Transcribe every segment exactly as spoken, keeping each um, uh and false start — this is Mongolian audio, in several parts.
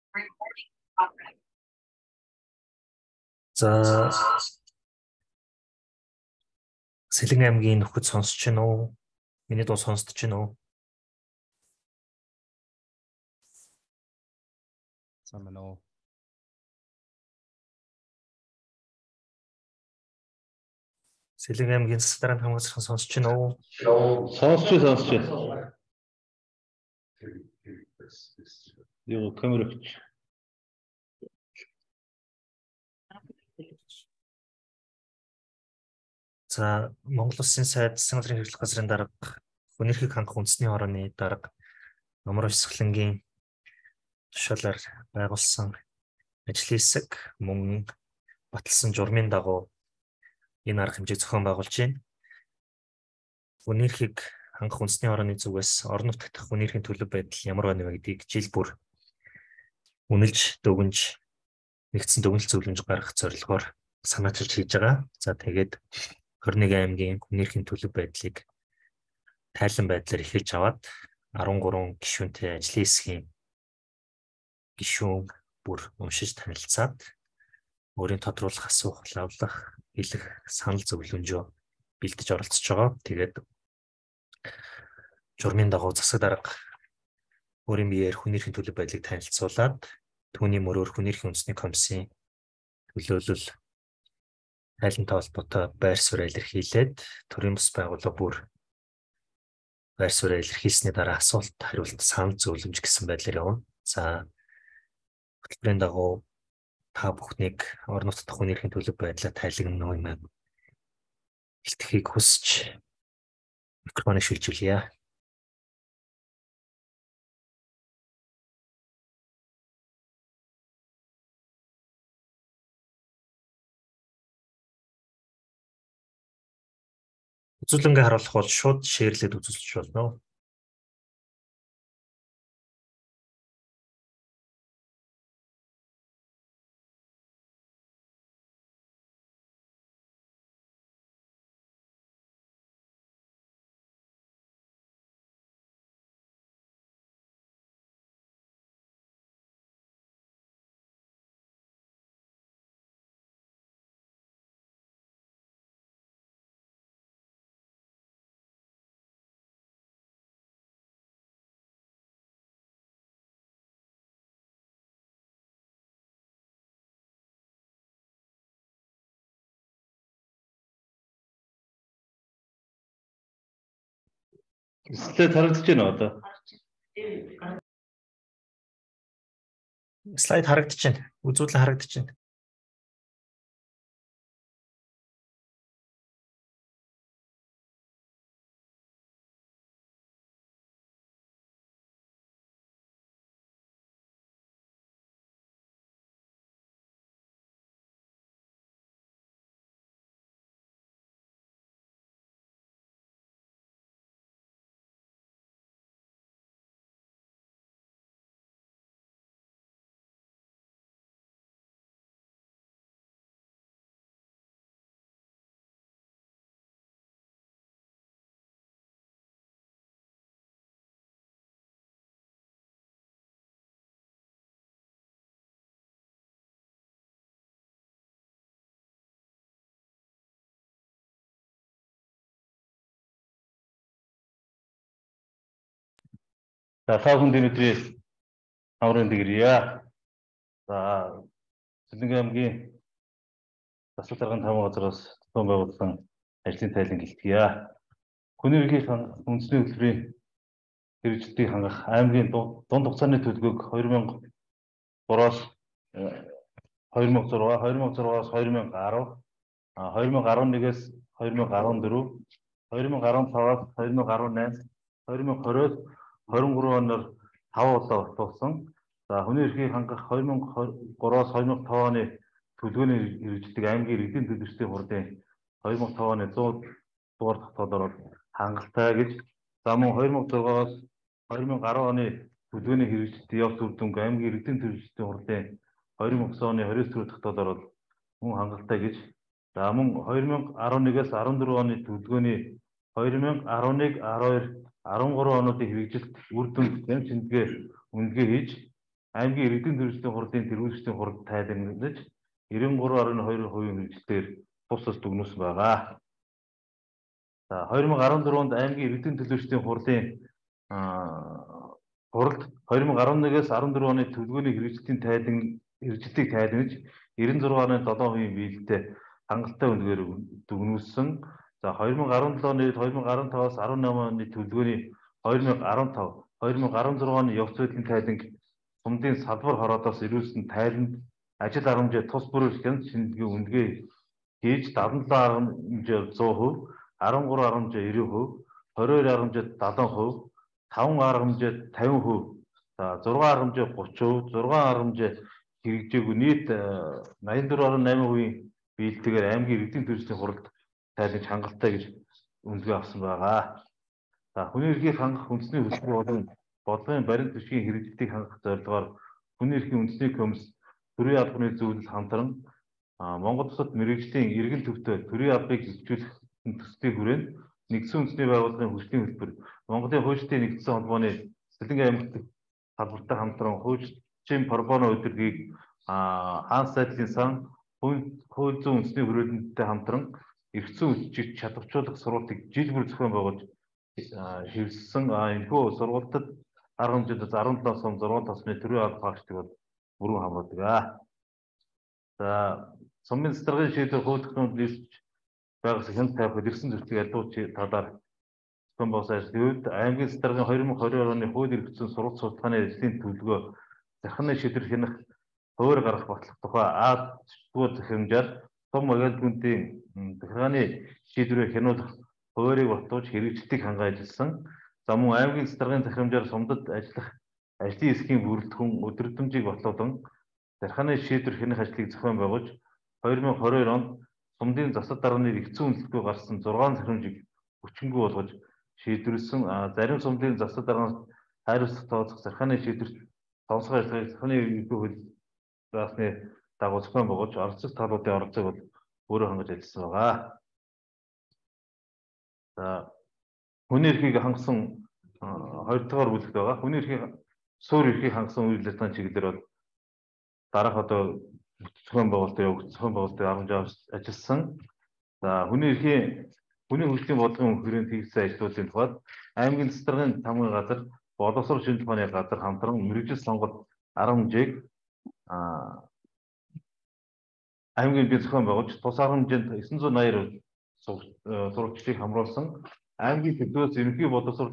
За Сэлэн аймгийн нөхөд сонсч байна уу? Миний дуу сонсож байна уу? Сайн байна уу? Сэлэн аймгийн засаг дарганы хамгаалсан сонсч байна уу? Сонсч сонсч. Юу камерч. За Монгол Улсын сайд засгийн газрын хэрэглэх газрын дарга хүнэрхийг хангах үндэсний хорооны дарга Номор Өсгөлэнгийн тушаалаар байгуулсан ажлын хэсэг мөн баталсан журмын дагуу энэ арга хэмжээг зохион байгуулж байна. Хүнэрхийг хангах үндэсний хорооны зүгээс орон нутгад хүнэрхийн төлөв байдал ямар байна вэ гэдгийг жил бүр үнэлж дүгнж нэгдсэн дүгнэлт зөвлөмж гаргах зорилгоор санаачилж хийж байгаа. За тэгээд хорин нэг аймгийн хүнэрхийн төлөв байдлыг тайлан байдлаар эхэлж аваад арван гурван гишүүнтэй ажлын хэсгийн гишүүн бүр уншиж танилцаад өөрийн тодруулах, асуух, лавлах, хэлэх, санал зөвлөмжөө бэлдэж оролцож байгаа. Тэгээд журмын дагуу засаг дарга өөрийн биеэр хүнэрхийн төлөв байдлыг танилцуулаад түүний мөрөөр хүнэрхийн үндэсний комиссийн төлөөлөл тайлантай холбоотой байр суурь илэрхийлээд төрийн бас байгууллага бүр байр суурь илэрхийлсний дараа асуулт хариулт санал зөвлөмж гэсэн байдлаар явна. За хөтөлбөрийн дагуу та бүхнийг орон нутгад хүнэрхийн төлөв байдлаа тайлагнана уу юм илтгэхийг хүсэж микрофоныг шилжүүлье. Үзүүлэнгээ харуулах бол шууд шеэрлээд үзүүлж болно. Слайд харагдаж байна уу одоо? Слайд харагдаж байна. Үзүүлэл харагдаж байна. За та бүхэнд өнөөдрийн хамрын дээгэрье. За Сэлэнг аймгийн засаг дарганы тамга газраас зохион байгуулсан ажлын тайлан гэлтгийе. Хүнэрхийн үндэсний хөтөлбөрийн хэрэгжилтийг хангах аймгийн дунд хугацааны төлөвлөгөөг хоёр мянга гураас хоёр мянга зургаа, хоёр мянга зургаас хоёр мянга арав, хоёр мянга арван нэгээс хоёр мянга арван дөрөв, хоёр мянга арван таваас хоёр мянга арван найм, хоёр мянга двадцоос двадцать три оноор таван удаа ортуулсан. За хүний эрхийг хангах хоёр мянга гураас хоёр мянга таван оны төлөвлөгөөний хэрэгжилтийг аймгийн иргэдийн төлөвчдийн хурдын хоёр мянга таван оны цуг дугаар тогтоолоор хангалттай гэж. За мөн хоёр мянга зургаас хоёр мянга арван оны төлөвлөгөөний хэрэгжилтийн явц үр дүнг аймгийн иргэдийн төлөвчдийн хурдын хоёр мянга девять оны хоригдох төрөв тогтоолоор мөн хангалттай гэж. За мөн хоёр мянга арван нэгээс арван дөрөв оны төлөвлөгөөний хоёр мянга арван нэг, арван хоёр, арван гурван онуудын хэрэгжилт үр дүнд зам чиглэгээ үнэлгээ хийж аймгийн иргэдийн төрөлхтний хурлын тэргүүлэгчдийн хурд тайлбарлаж девяносто три гаруй two percent хэмжээгээр тус тус дүгнүүлсэн байгаа. За two thousand fourteen онд аймгийн иргэдийн төлөөлөгчдийн хурлын хуралд two thousand eleven-ээс fourteen оны төлөвлөгөөний хэрэгжилтийн тайлан хэрэгжилтийг тайлбарж ninety-six гаруй seven percent биелэлтэй хангалттай үнэгээр дүгнүүлсэн. За two thousand seventeen оны two thousand five-аас eighteen оны төлөвлөгөөний two thousand fifteen, two thousand sixteen оны явц байдлын тайланг сумдын салбар хороодоос ирүүлсэн тайланд ажил арга хэмжээ тус бүрээр хяналт шинжилгээ үндэгээ хийж seventy-seven арга хэмжээ one hundred percent, thirty-three арга хэмжээ ninety percent, twenty-two арга хэмжээ seventy percent, five арга хэмжээ fifty percent, за six арга хэмжээ thirty percent, six арга хэмжээ хэрэгжээгүй нийт ninety-four point eight percent биелэлтэйгээр аймгийн иргэдийн төрөлхтний хуралд тайлбарж хангалттай гэж үнэлгээ авсан байгаа. За хүний эрхийг хангах үндэсний хөтөлбөр болон бодлогын баримт бичгийн хэрэгжилтийг хангах зорилгоор хүний эрхийн үндэсний комисс төрийн албаны зөвлөл хамтран Монгол Улсад мэргэжлийн иргэн төвтэй төрийн албыг хөгжүүлэх төслийн хүрээнд нэгдсэн үндэсний байгууллагын хүчний хөтөлбөр Монголын хуульчдын нэгдсэн холбооны Цэцэрлэг аймагт салбартай хамтран хуульчийн пробоно удирдлагыг хаанс сайдлын сан хууль зүйн үндэсний хүрээлэнтэй хамтран эрхцэн хүчийг чадварчуулах сургалтыг жил бүр зохион байгуулж хэвлэсэн. Энэхүү сургалтад арга хэмжээнд seventy-seven сум six тосны төрийн алба багшдаг бол бүрэн хамраадаг. За сумын цэцэрлэгийн шийдвэр хууль тогтоомд нийлж байгаас хяналт тавих ирсэн зөрчиг альдууч талаар зохион байгуулсан ажлын үед аймгийн цэцэрлэгийн twenty twenty оны хууль эрхцэн сургалт судалгааны ажлын төлөвлөгөө захиргааны шийдвэр хянах хуваар гарах батлах тухай А дугаар захирамжаар сум агент гүнтийн захиргааны шийдвэрээр хянуулах хуваарийг батлуулж хэрэгжилтийг хангаж ажилласан. За мөн аймгийн цэцэрлэгийн захирамжаар сумдад ажиллах ажлын эсхийн бүрэлдэхүүн өдөртөмжийг батлуулан захиргааны шийдвэр хянах ажлыг зохион байгуулж twenty twenty-two онд сумдын засаг дарганы эрхцэн үнэлэлгүй гарсан six захирамжийг хүчингүй болгож шийдвэрлсэн. Зарим сумдын засаг даргаас хайрцаг тооцох захиргааны шийдвэрт сонсгоо ажиллагааг захиргааны ерөнхий хуулиасны дагуу зохион байгуулж оролцох талуудын оролцоог бол өөрөө хангаж ажилласан байгаа. За хүний эрхийг хангасан хоёр дахь бүлэгт байгаа. Хүний эрхийг суурь эрхийг хангасан үйл ажиллагааны чиглэлээр бол дараах одоо зохион байгуулалтын явагч зохион байгуулалтын арга хэмжээ ажилласан. За хүний эрхийн хүний хөгжлийн бодлогын хүрээнд хийгдсэн ажлуудын тухайд аймгийн цэцэрлэгийн тамгын газар, боловсрол шинжилгээ ухааны газар хамтран мэргэжил сонгоод арга хэмжээг аймгийн би зохион байгуулж тус арга хэмжээнд nine eighty сурвалжчдыг хамруулсан. Аймгийн төлөвлөс ерөнхий боловсролын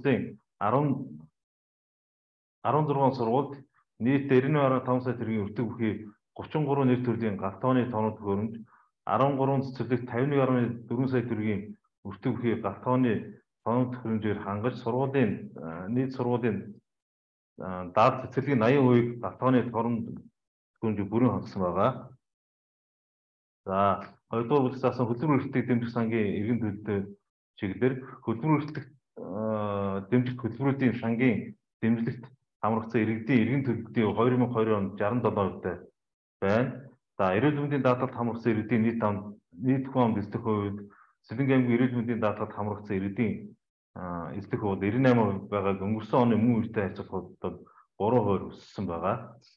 sixteen сургуульд нийт ninety-nine point five сая төгрөгийн өртөг бүхий thirty-three нэр төрлийн галт тооны тоонууд хөрөмж thirteen цэцэрлэгт fifty-one point four сая төгрөгийн өртөг бүхий галт тооны тоонууд хөрөмжөөр хангаж сургуулийн нийт сургуулийн даад цэцэрлэгийн eighty percent-ийг галт тооны тоон хөрөмжөөр бүрэн хангасан байгаа. За хоёрдугаар бүлэгт заасан хөдөлмөр эрхтийг дэмжих сангийн иргэн төлөлтөд чиглэлээр хөдөлмөр эрхтэг дэмжих хөтөлбөрүүдийн сангийн дэмжлэгт хамрагдсан иргэдийн иргэн төлөлтийн twenty twenty онд sixty-seven percent байна. За эрүүл мэндийн даатгалд хамрагдсан иргэдийн нийт ам нийт хүн амд эзлэх хувьд Цэцэрлэг аймгийн эрүүл мэндийн даатгалд хамрагдсан иргэдийн эзлэх хувьд ninety-nine percent байгааг өнгөрсөн оны мөн үетэй харьцуулахад three percent өссөн байгаа.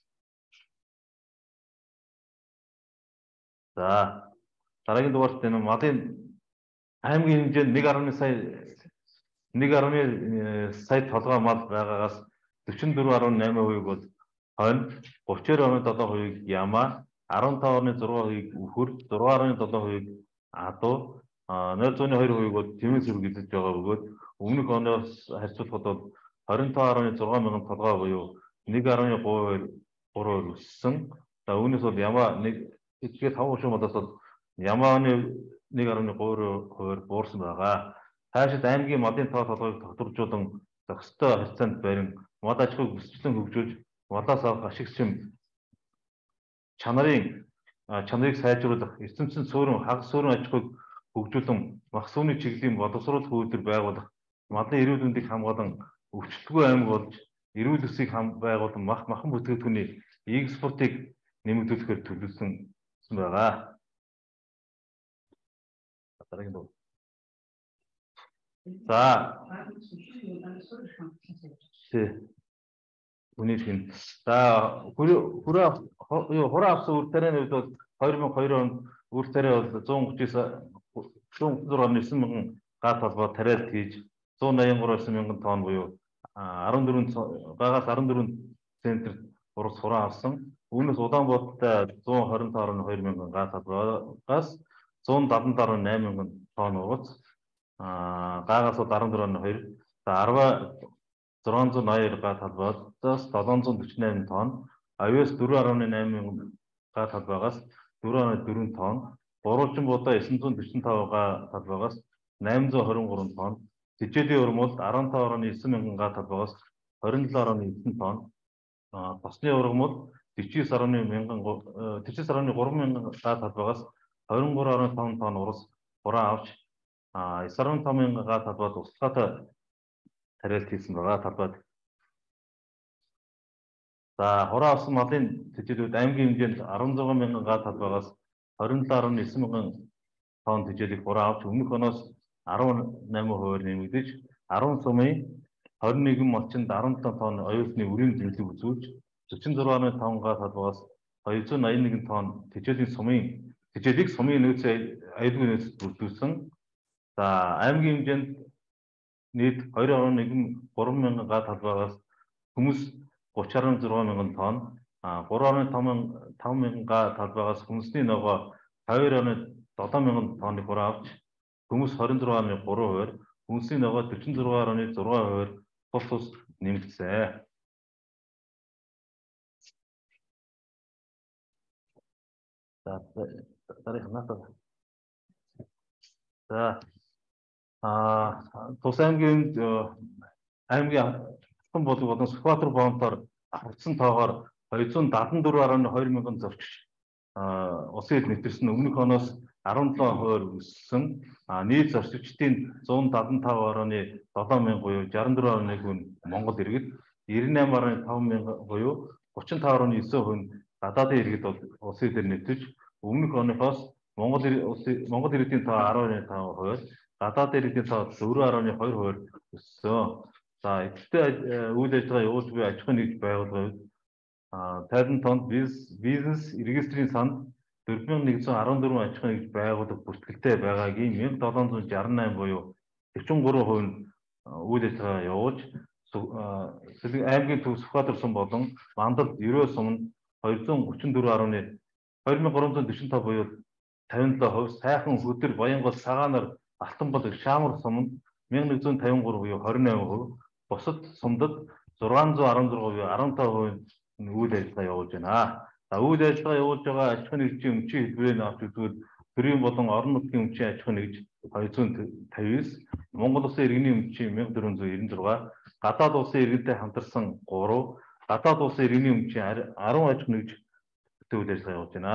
За дараагийн дугаарт энэ малын аймгийн хэмжээнд one сая one сая толгой мал байгаагаас forty-four point eight percent бол хонь, thirty point seven percent яма, fifteen point six percent үхэр, six point seven percent адуу, zero point two percent бол тэмээс үрг эзэлж байгаа бөгөөд өмнөх оноос харьцуулахад бол twenty-five point six мянган толгой буюу one point three percent өссөн. За үүнээс бол яма нэг эдгээр five percent модоос бол ямааны one point three percent буурсан байгаа. Цаашид аймгийн малын тоо толгойг тогтворжуулан зохистой харьцаанд барин мод аж ахуйг бүсчлэн хөгжүүлж малаас авах ашигчим чанарын чанарыг сайжруулах, эрдэмтэн суурин хагас суурин аж ахуйг хөгжүүлэн мах сүмний чиглэлийн боловсрол хөөдөр байгуулах, малын эрүүл мэндийг хамгаалан өвчлөлгүй аймаг болж эрүүл өсийг байгуулан мах махан бүтээгдэхүүний экспортыг нэмэгдүүлэхээр төлөвлөсөн байгаа. За Үнийхэн. За хүрээ хураа авсан үр тарианы хувьд бол хоёр мянга хоёр онд үр тариа бол зуун гучин зуун гучин девсан мянган га толгой тариалт хийж зуун найман гурван мянган тонн буюу арван дөрвөн гагаас арван дөрвөн центр урс хураа авсан. Үүнээс Улаанбаатартай зуун хорин тоорн хоёр мянган га толгойгоос зуун дадан тоорн найман мянган тонн ургац гаагаас арван дөрвөн хоёр за арваа зургаан зуун ноён га толгойгоос седем жүз дөрвөн восемь тонн авиас дөрвөн гаруй найман мянган га толгойгоос дөрвөн гаруй дөрвөн тонн гурвалжин будаа девсан жүз дөрвөн таван га толгойгоос найман жүз хорин гурван тонн тэжээлийн урмууд арван таван гаруй девсан мянган га толгойгоос хорин жилийн гаруй девсан тонн тосны ургамал тэжээс гаруй мянган тэжээс гаруй гурван мянган га толгойгоос хорин гурван гаруй таван тонн урс хураа авч эс гаруй таван мянган га толгойд услахаатай тариалт хийсэн байгаа талбайд. За хураа авсан малын тэжээлүүд аймгийн хэмжээнд арван зуун мянган га талбайгаас хорин жилийн гаруй девсан мянган тонн тэжээлийг хураа авч өмнөх оноос арван найман хувиар нэмэгдэж арван сумын хорин нэгэн малчинд арван таван тонн оюутны үрийн зөвлөг үзүүлж зөрчин зургаан таван га талбайгаас хоёрзуун аян нэгэн тонн тэжээлийн сумын тэжээлийг сумын нөөцийн аюулгүй нөөцөд бүрдүүлсэн. За аймгийн хэмжээнд нийт хоёр гаруй гурван мянган га талбайгаас хүмүүс гучин гаруй зургаан мянган тонн гурван гаруй таван мянган га талбайгаас хүнсний ногоо хоёр гаруй долоон мянган тонныг хураа авч хүмүүс хорин зургаан гаруй гурван хувиар хүнсний ногоо дөрвөн зургаан гаруй зургаан хувиар тус тус нэмэгдсэн. За дараагийн надад за а тус аймгийн аймгийн хатан болов болон Сүхбаатар боомтоор аврагдсан тоогоор хоёрзуун дадан дөрвөн гаруй хоёр мянган зорчигч улсын эд нэвтэрсэн өмнөх оноос арван долоон хувиар өссөн нийт зорчигчдын зуун дадан таван гаруй долоон мянган буюу шестдесят дөрвөн гаруй нэг хүн Монгол иргэд девяносто восемь гаруй таван мянган буюу гучин таван гаруй девять хүн гадаадын иргэд бол улсын эдээр нэвтэж өмнөх оноос Монгол Монгол иргэдийн тоо арван таван хувиар гадаадын иргэдийн тоо дөрвөн гаруй хоёр хувиар өссөн. За эцэгтэй үйл ажиллагаа явуулж буй аж ахуйн нэгж байгууллагын тайлан тонд бизнес регистрийн санд дөрвөн мянган нэгдүгээр арван дөрвөн аж ахуйн нэгж байгууллага бүртгэлтэй байгаагийн мянга долоон зуун шарсан восемь буюу дэвчин гурван хувь үйл ажиллагаа явуулж аймгийн төв Сүхбаатар сум болон Мандал Ерөө сумд хоёрзуун гучин дөрвөн гаруй хоёр мянган гурван зуун дөрвөн таван буюу тавин долоо хувь сайхан хөдөр Баянгол Сагаанаар Алтанбол Шаамар сумд мянга нэгдүгээр тавин гурван буюу хорин восемь хувь бусад сумдад зургаан зуун арван зургаан буюу арван таван хувь үйл ажиллагаа явуулж байна. За үйл ажиллагаа явуулж байгаа аж ахуйн нэгжийн өмчийн хэлбэрээр авч үзвэл төрийн болон орон нутгийн өмчийн аж ахуйн нэгж хоёрзуун тавин девять, Монгол улсын иргэний өмчийн мянга дөрвөн зуун девяносто шесть, гадаад улсын иргэнтэй хамтарсан гурав, гадаад улсын иргэний өмчийн арван аж ахуйн нэгж үйл ажиллагаа явуулж байна.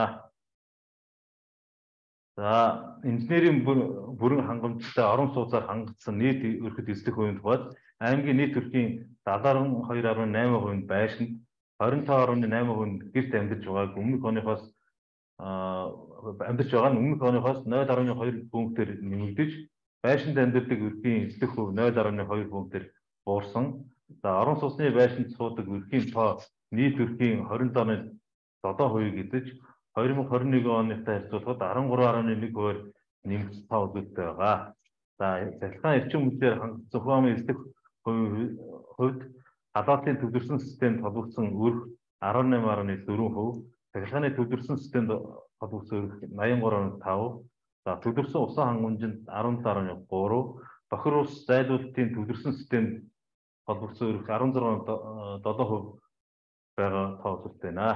За инженерийн бүрэн хангамжтай орон сууцаар хангагдсан нийт өрхөд эзлэх хувийн тухайд аймгийн нийт өрхийн седемдесет и два гаруй восемь хувь байшинд двадцать пять гаруй восемь хувь гэрт амьдарч байгааг өмнөх оныхоос амьдарч байгаа нь өмнөх оныхоос ноль гаруй хоёр пунктээр нэмэгдэж байшинд амьдардаг өрхийн эзлэх хувь ноль гаруй хоёр пунктээр буурсан. За орон сууцны байшинд суудаг өрхийн тоо нийт өрхийн двадцать семь долоон хувийг эзэж хоёр мянган двадцать один оныхтай харьцуулахад десять три гаруй нэг хувиар нэмэгдсэн тоо үзүүлэлттэй байгаа. За цахилгаан эрчим хүчээр хангагдсан хувийн эзлэх хувьд халаалтын төвлөрсөн системд холбогдсон өрх десять восемь гаруй дөрвөн хувь, цахилгааны төвлөрсөн системд холбогдсон өрх восемь гаруй таван, за төвлөрсөн усан хангамжинд десять гаруй три, бохир ус зайлуулалтын төвлөрсөн системд холбогдсон өрх шесть севен хувь байгаа тоо үзүүлэлттэй байна.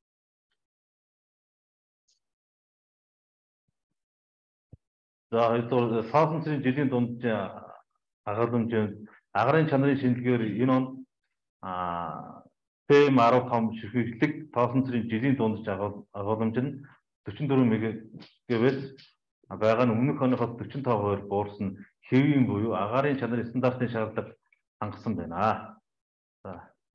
За хоёрдугаар саасан цэрийн жилийн дунд агаламжинд агарын чанарын шинжилгээгээр энэ онд П М десять том ширхэгдлэг тоосон цэрийн жилийн дунд агаламж нь дөрвөн дөрвөн мегаватт байгаа нь өмнөх оноохоос дөрвөн таван хувиар буурсан хэвийн буюу агарын чанарын стандартын шаардлага хангасан байна. За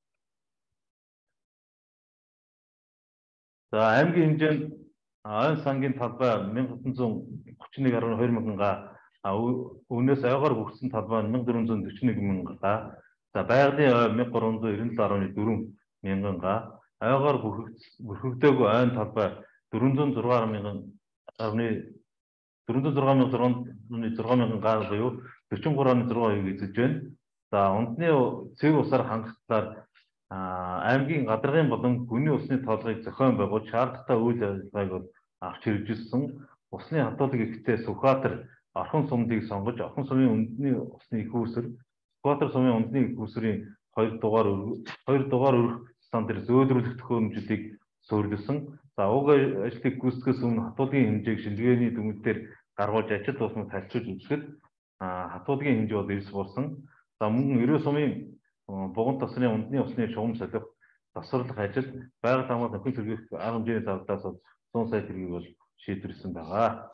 За аймгийн хэмжээнд ойн сангийн талбай мянга алты зуун гучин нэг гаруй хоёр мянган га, үүнээс ойгоор хүрсэн талбай мянга дөрвөн зуун дөрвөн нэг мянган га. За байгалийн мянга гурван зуун эрдэнэ долоо орны дөрвөн мянган га, ойгоор бүрхэгдээгүй ойн талбай дөрвөн зуун зургаан мянган орны дөрвөн зуун зургаан мянган зургаан мянган га буюу дөрвөн гурван оноо зургаан хувийг эзэлж байна. За унтны цэв усаар хангалтаар аймгийн гадаргын болон гүний усны тоолгыг зохион байгуулж шаардлагатай үйл ажиллагааг бол авч хэрэгжүүлсэн. Усны хатуудаг ихтэй Сүхбаатар орхон сумдыг сонгож орхон сумын үндэсний усны их үүсвэр Сүхбаатар сумын үндэсний их үүсвэрийн хоёр дугаар хоёр дугаар өрх стандарт зөөлрүүлэх төхөөрөмжүүдийг суурилсан. За уг ажлыг гүйцэтгэхээс өмнө хатуулагын хэмжээг шилжгээний дүгнэлтээр гаргуулж ажил тусмыг тайлбарлаж үзэхэд хатуулагын хэмжээ бол эрс болсон. За мөн Ерөө сумын буган тосны үндэсний усны шугам солих тасварлах ажил байгаль хамгаалалт нөхөн төргөх арга хэмжээний зардаас зуун сая төгрөгийг бол шийдвэрлсэн байгаа.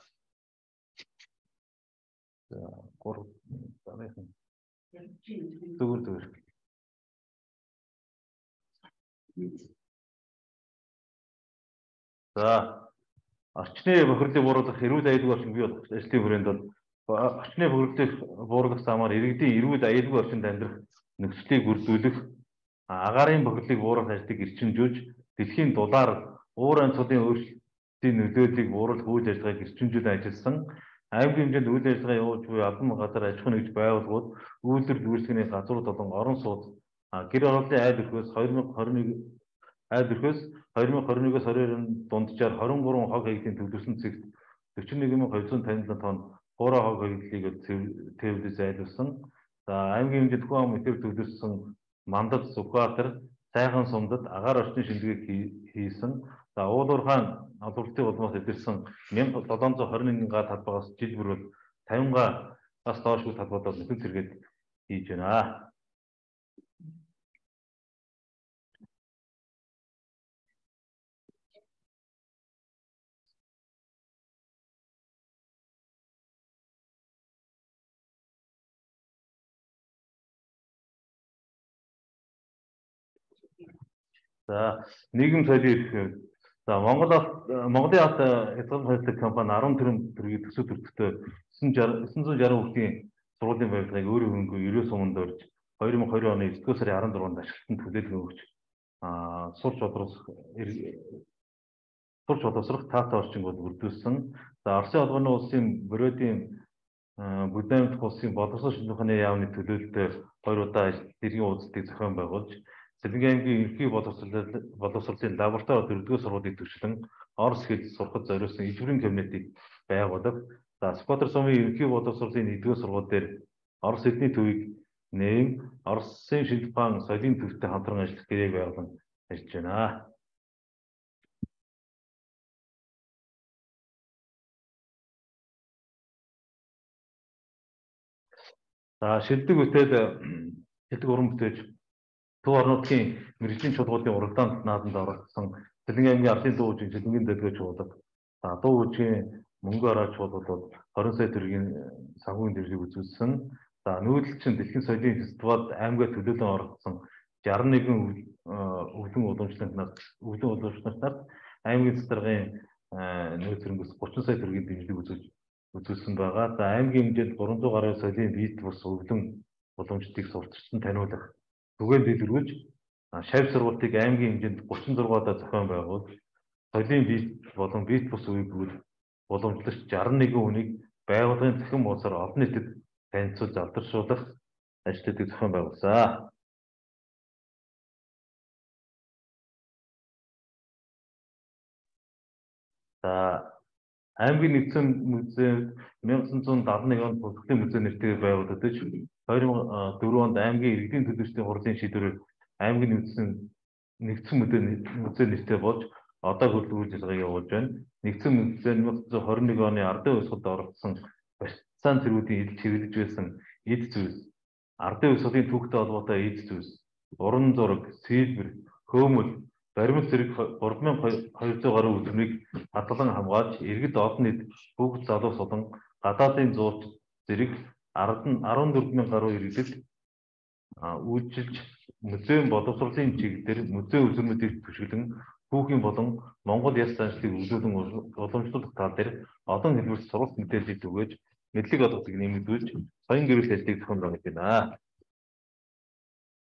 За гурав дараагийн зүгээр зүгээр. За орчны бохирлыг бууруулах эрүүл аюулгүй орчин бий болох ажлын хүрээнд бол орчны бохирлыг бууруулах замаар иргэдийн эрүүл аюулгүй орчинд амьдрах нөхцөлийг бүрдүүлэх, агаарын бохирлыг бууруулах ажлыг эрчимжүүлж, дэлхийн дулаар уур амьсгалын өөрчлөлтийн нөлөөллийг бууруулах үйл ажиллагааг эрчимжүүлэн ажилласан. Аймгийн хэмжээнд үйл ажиллагаа явуулж буй албан газар аж ахуйн нэгж байгууллагууд, үйлдвэр үйлчлэгээний газрууд болон орон сууц гэр оролтын айл өрхөөс хоёр мянга хорин нэг айл өрхөөс хоёр мянга хорин нэгээс хоёр оны дунджаар хорин гурван хог хаягдлын төлөвлөсөн цэгт дөрвөн нэг мянган хоёрзуун тавилан тонн хуурай хог хаягдлыг тээврээс айлуулсан. За аймгийн хэмжээнд хүн ам ихээр төлөвлөсөн Мандад, Сүхбаатар, Сайхан сумдад агаар орчны шилдэгийг хийсэн. За уулуур хаан албарлтын улмаас эдэрсэн мянга долоон зуун хорин нэгэн га талбайгаас жил бүр бол тавин гаас доошгүй талбайд нөхөн сэргээд хийж байна. За нийгэм соёлын эрх. За Монгол Монголын алт хязгаар хайлттай компани арван тэрбум төгрөгийг төсөв төртөгтэй эссэн зуун шаргу хүртийн сургуулийн барилгыг өөрөө хөнгөө Ерөө суманд орж хоёр мянга хоёр оны есдүгээр сарын арван дөрөвөнд ашиглалтанд хүлээлгэн өгч сурч бодлогосрох сурч бодлогосрох таатай орчин бол бүрдүүлсэн. За Оросын холбооны улсын Бродийн Бүдаймт улсын боловсрол шинжилгээний яамны төлөөлөлтөй хоёр удаа дэргийн уулзалтыг зохион байгуулж Сэлэнгийн аймгийн ерөнхий боловсролын лаборатори дөрөвдүгээр сургуулийг төвчлэн Орос хэлд сурахад зориулсан ижвэрийн кабинетийг байгуулах. За Сүхбаатар сумын ерөнхий боловсролын нэгдүгээр сургууль дээр Орос хэлний төвийг нэм Оросын шинжлэх ухаан соёлын төвтэй хамтран ажиллах гэрээг байгуулан ажиллаж байна. За шилдэг бүтээл шилдэг уран бүтээж Төв орнуудын мэрэгжлийн чуулгуудын уралдаанд нааданд оролцсон Сэлэнгийн аймгийн ардын дуу хүчийн Сэлэнгийн дэдгээ чуулга. За дуу хүчийн мөнгө араа чуулгууд бол хорин сая төгрөгийн санхүүгийн дэвшлиг үзүүлсэн. За нүүдэлчин дэлхийн соёлын фестивалд аймгаа төлөөлөн оролцсон шестьдесят нэгэн өвлөн уламжлалт өвлөн уламжлалт аймгийн цэцэргийн нөөцрөнгөс гучин сая төгрөгийн дэвшлиг үзүүлж үзүүлсэн байгаа. За аймгийн хэмжээнд гурван зуун гаруй соёлын бийт бус өвлөн уламжлалтыг сурталчилан таниулах түгээн дэлгэрүүлж шавь сургалтыг аймгийн хэмжээнд гучин зургаадаа зохион байгуулж соёлын бийт болон бийт бус үеийг уламжлагч шестьдесят нэгэн хүнийг байгууллагын цахим хуудасаар олон нийтэд танилцуулж алдаршуулах ажлуудыг зохион байгуулсан. За аймгийн нэгдсэн музей мянга тоғыз жүз седемдесет нэг онд Бүртгэлийн музей нэртэйгээр байгуулагдаж хоёр мянга дөрвөн онд аймгийн иргэдийн төлөөлчдийн хурлын шийдвэрээр аймгийн нэгдсэн нэгдсэн музей нэртэй болж одоо хүртэл үйл ажиллагааг явуулж байна. Нэгдсэн музей мянга тоғыз жүз хорин нэг оны ардын хувьсгалд оролцсон Барицаан цэргүүдийн эд чиглэж байсан эд зүйлс, ардын хувьсгалын түүхтэй холбоотой эд зүйлс, уран зураг, сэлбэр, хөөмөл, баримт зэрэг гурван мянга хоёр зуун гаруй үлэмжийг хадгалан хамгаалж иргэд олон нийт бүгд залуус болон гадаадын зууч зэрэг арван дөрвөн мянга гаруй иргэдэд үйлчилж музейн боловсролын чиглэлээр музей үзмүүдийг түшиглэн хүүхийн болон Монгол яс заншлыг өглөөлөн уламжлуулах тал дээр олон хэлбэрт сургалт мэдээллийг түгээж мэдлэг олгохыг нэмэгдүүлж соён гэрэл ажлыг зохион байгуулж байна.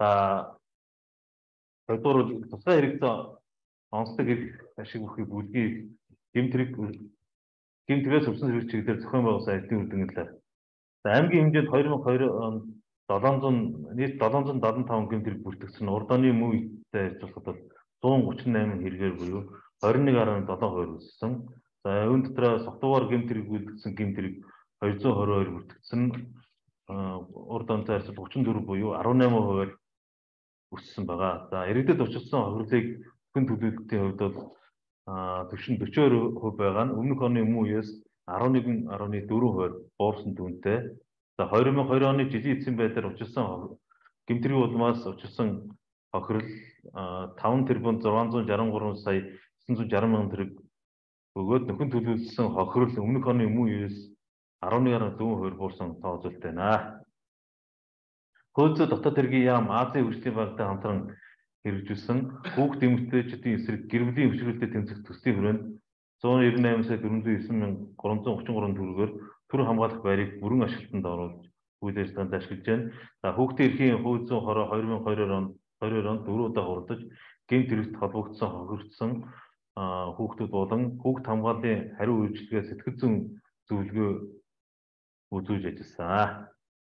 За хоёрдугаар тусгай хэрэгцээ онцлог эрх ашиг бүхий бүлгийг гэмтрэг гэмтрээс өвсөн зэрэг чиглэлээр зохион байгуулсан ажлын үр дүнээр. За аймгийн хэмжээнд хоёр мың хоёр онд седемдуй нийт седемдуй седемдуй таван гэмтрэг бүртгэгдсэн. Урд оны мөн үетэй харьцуулахад зуун гучин найман хэрэгээр буюу хорин нэг гаруй долоо хувь өссөн. За энэ дотор согтуугаар гэмтрэг бүртгэгдсэн гэмтрэг хоёр зуун хорин хоёр бүртгэгдсэн. Урд онтой харьцуулбал гучин дөрөв буюу арван найман хувиар өссөн байгаа. За иргэдэд учирсан хохирлыг хүн төлөвлөлтийн хувьд бол түвшин форм хоёр хувь байгаа нь өмнөх оны мөн үеэс арван нэг гаруй дөрвөн хувиар буурсан дүнтэй. За хоёр мың хоёр оны жилийн эцсийн байдлаар учирсан гэмтрийн улмаас учирсан хохирол таван тэрбум зургаан зуун шаран гурван сая есөн зуун шаран мянган төгрөг бөгөөд нөхөн төлөвлөсөн хохирол өмнөх оны мөн үеэс арван нэг гаруй дөрвөн хувиар буурсан тоо үзүүлэлт байна. Хөөцөө дотоод хэргийн яам Азийн хөгжлийн банктай хамтран хэрэгжүүлсэн хүүхд эмэгтэйчүүдийн эсрэг гэр бүлийн хөвшрүүлэлтэд тэмцэх төслийн хүрээнд зуун нэрвэн найман сая дөрвөн зуун есөн мянга гурван зуун гучин гурван төгрөгөөр төр хамгаалах байрыг бүрэн ашиглалтанд оруулж үйл ажиллагаанд ашиглаж байна. За хүүхдийн эрхийн хууль зүйн хороо хоёр мың хоёр онд онд дөрвөн удаа хурдаж гэмт хэрэгт холбогдсон хохирдсон хүүхдүүд болон хүүхд хамгааллын хариу үйлчилгээ сэтгэл зүйн зөвлөгөө үзүүлж ажилласан.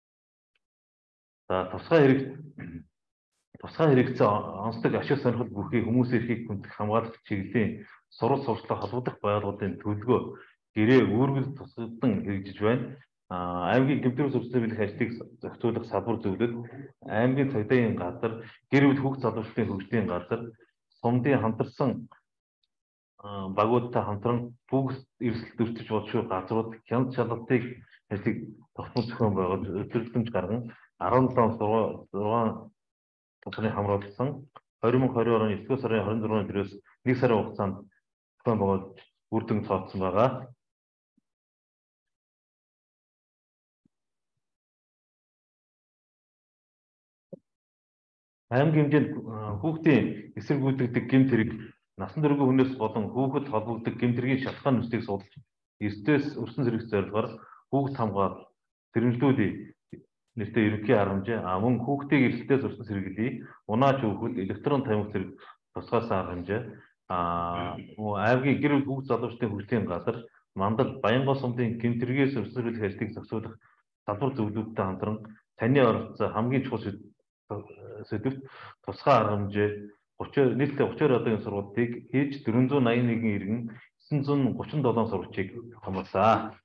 За тусгай хэрэг тусгай хэрэгцээ онцлог ашиг сонирхол бүхий хүмүүсийн эрхийг хүндэх хамгаалах чиглэлийн сурал сурчлага холбогдох байгууллагын төлөвлөгөө гэрээ үүргэл тусгадан хэрэгжиж байна. Аймгийн гэмтрүү сурчлага биелэх ажлыг зохицуулах салбар зөвлөлд аймгийн цагдаагийн газар, гэр бүл хүүхд залуучдын хөгжлийн газар, сумдын хамтарсан багуудтай хамтран бүгд эрсдэл өртөж болшгүй газрууд хяналт шалгалтыг ажлыг тогтмол зохион байгуулж өдөржингөж гарган арван долоо зургаан тусганы хамруулсан хоёр мың хоёр оны есдүгээр сарын хорин зурганы төрөөс нэг сарын хугацаанд зохион байгуулж үр дүн цаацсан байгаа. Аймгийн хэмжээнд хүүхдийн эсрэг гүйцэтгэдэг гэмт хэрэг насан туршийн хүнээс болон хүүхэд холбогддог гэмт хэргийн шалтгаан нүслийг судалж эртнээс өрсөн зэрэг зорилгоор хүүхд хамгаал сэрэмжлүүлээ нэртэй ерөнхий арга хэмжээ мөн хүүхдийг эрсдэлээс өрсөн сэргийлээ унаач хүүхэд электрон тамхи зэрэг тусгай арга хэмжээ аймгийн гэр бүл хүүхд залуучдын хөгжлийн газар мандал Баянгол сумдын гэмт хэрэгээс өрсөн сэргийлэх ажлыг зохицуулах салбар зөвлөлтөд хамтран таны оролцоо хамгийн чухал сэдвт тусгай арга хэмжээ нийтдээ гучин хоёр одоогийн сургалтыг хийж дөрвөн зуун найман нэгэн иргэн есөн зуун гучин долоо сурагчийг хамгаалсан.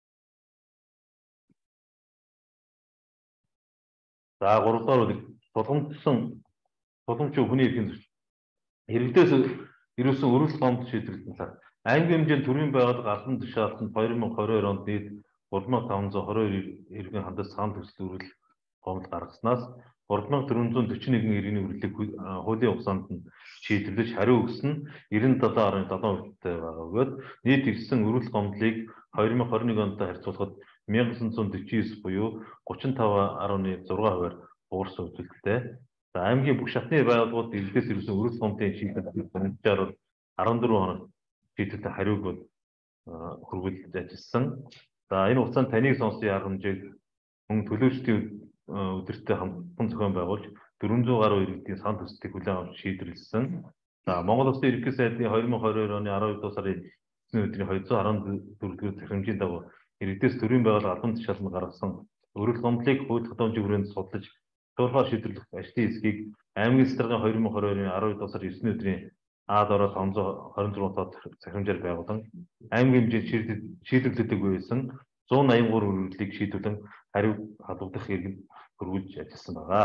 За гуравдугаар үйл тулгамдсан тулгамдчин хүний эрхийн зөрчил иргэдээс ирүүлсэн өрөөл гомд шийдвэрлэлтэн талаар аймгийн хэмжээнд төрийн байгууллага албан тушаалтанд хоёр мың хоёр онд нийт гурван мянган таван зуун хорин хоёр иргэн хандаж саан төсөл өрөөл гомд гаргаснаас гурван мянган дөрвөн зуун дөрвөн нэгэн иргэний үрлийг хуулийн хугацаанд нь шийдвэрлэж хариу өгсөн нь девяносто семь гаруй долоо хувьтай байгаа бөгөөд нийт ирсэн өрөөл гомдлыг хоёр мың хорин нэг онтой харьцуулахад мянга девятьсот сорок девять буюу гучин тавь гаруй зургаан хувиар буурсан үзүүлэлттэй. За аймгийн бүх шатны байгууллагууд иргэдээс ирсэн өрөөл гомдлын шийдвэрлэлд хэмжээр бол арван дөрвөн хоног шийдвэрлэлд хариуг бол хүргүүлж ажилласан. За энэ хугацаанд таныг сонссон арга хэмжээг мөн төлөөчдийн өдөртөө хамтан зохион байгуулж дөрвөн зуун гаруй иргэдийн сан төслийг хүлээн авч шийдвэрлсэн. За Монгол Улсын ерөнхий сайдын хоёр мың хоёр оны арван хоёр дугаар сарын эцний өдрийн хоёр зуун арван дөрвөн захирамжийн дагуу иргэдээс төрийн байгууллага албан тушааланд гаргасан өрөөл гомдлыг хууль тогтоомжийн хүрээнд судлаж туурхаар шийдвэрлэх ажлын хэсгийг аймгийн стратегийн хоёр мың хоёр оны арван дугаар сарын эсний өдрийн А дороо таван зуун хорин зургаан тоо захирамжаар байгуулан аймгийн хэмжээнд шийдвэрлэдэг байсан зуун найман гурван өрөөлийг шийдвэрлэн хариу халуулах иргэн хөрвүүлж ажилласан байгаа.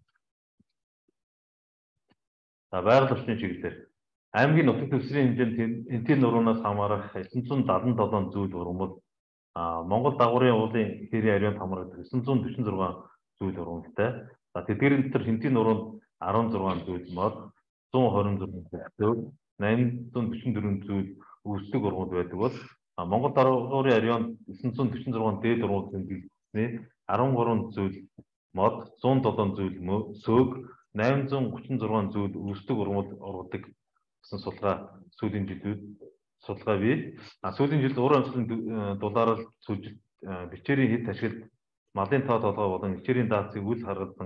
За байгаль орчны чиглэлээр аймгийн нутаг дэвсгэрийн хэмжээнд энтийн нуруунаас хамаарах есөн зуун дадлан долоо зүйл ургамал Монгол дагуурын уулын хэрийн ариунд хамрагдах есөн зуун дөрвөн зургаан зүйл ургамалтай. За тэдгээрийн дотор хинтийн нуруунд арван зургаан зүйл мод зуун хорин зургаан зүйл найман зуун дөрвөн дөрвөн зүйл үүсдэг ургамал байдаг бол Монгол дагуурын ариунд есөн зуун дөрвөн зургаан дээд ургамал тэмдэглэсний арван гурван зүйл мод зуун долоо зүйл сөг найман зуун гучин зургаан зүйл үүсдэг ургамал ургадаг гэсэн сулгаа сүүлийн жилүүд судалгаа бий. А сүүлийн жилд уур амьсгалын дулаарал сүлжилт бичээрийн хэд ашиглалт малын тоо толгой болон ичээрийн даацыг үл харгалзан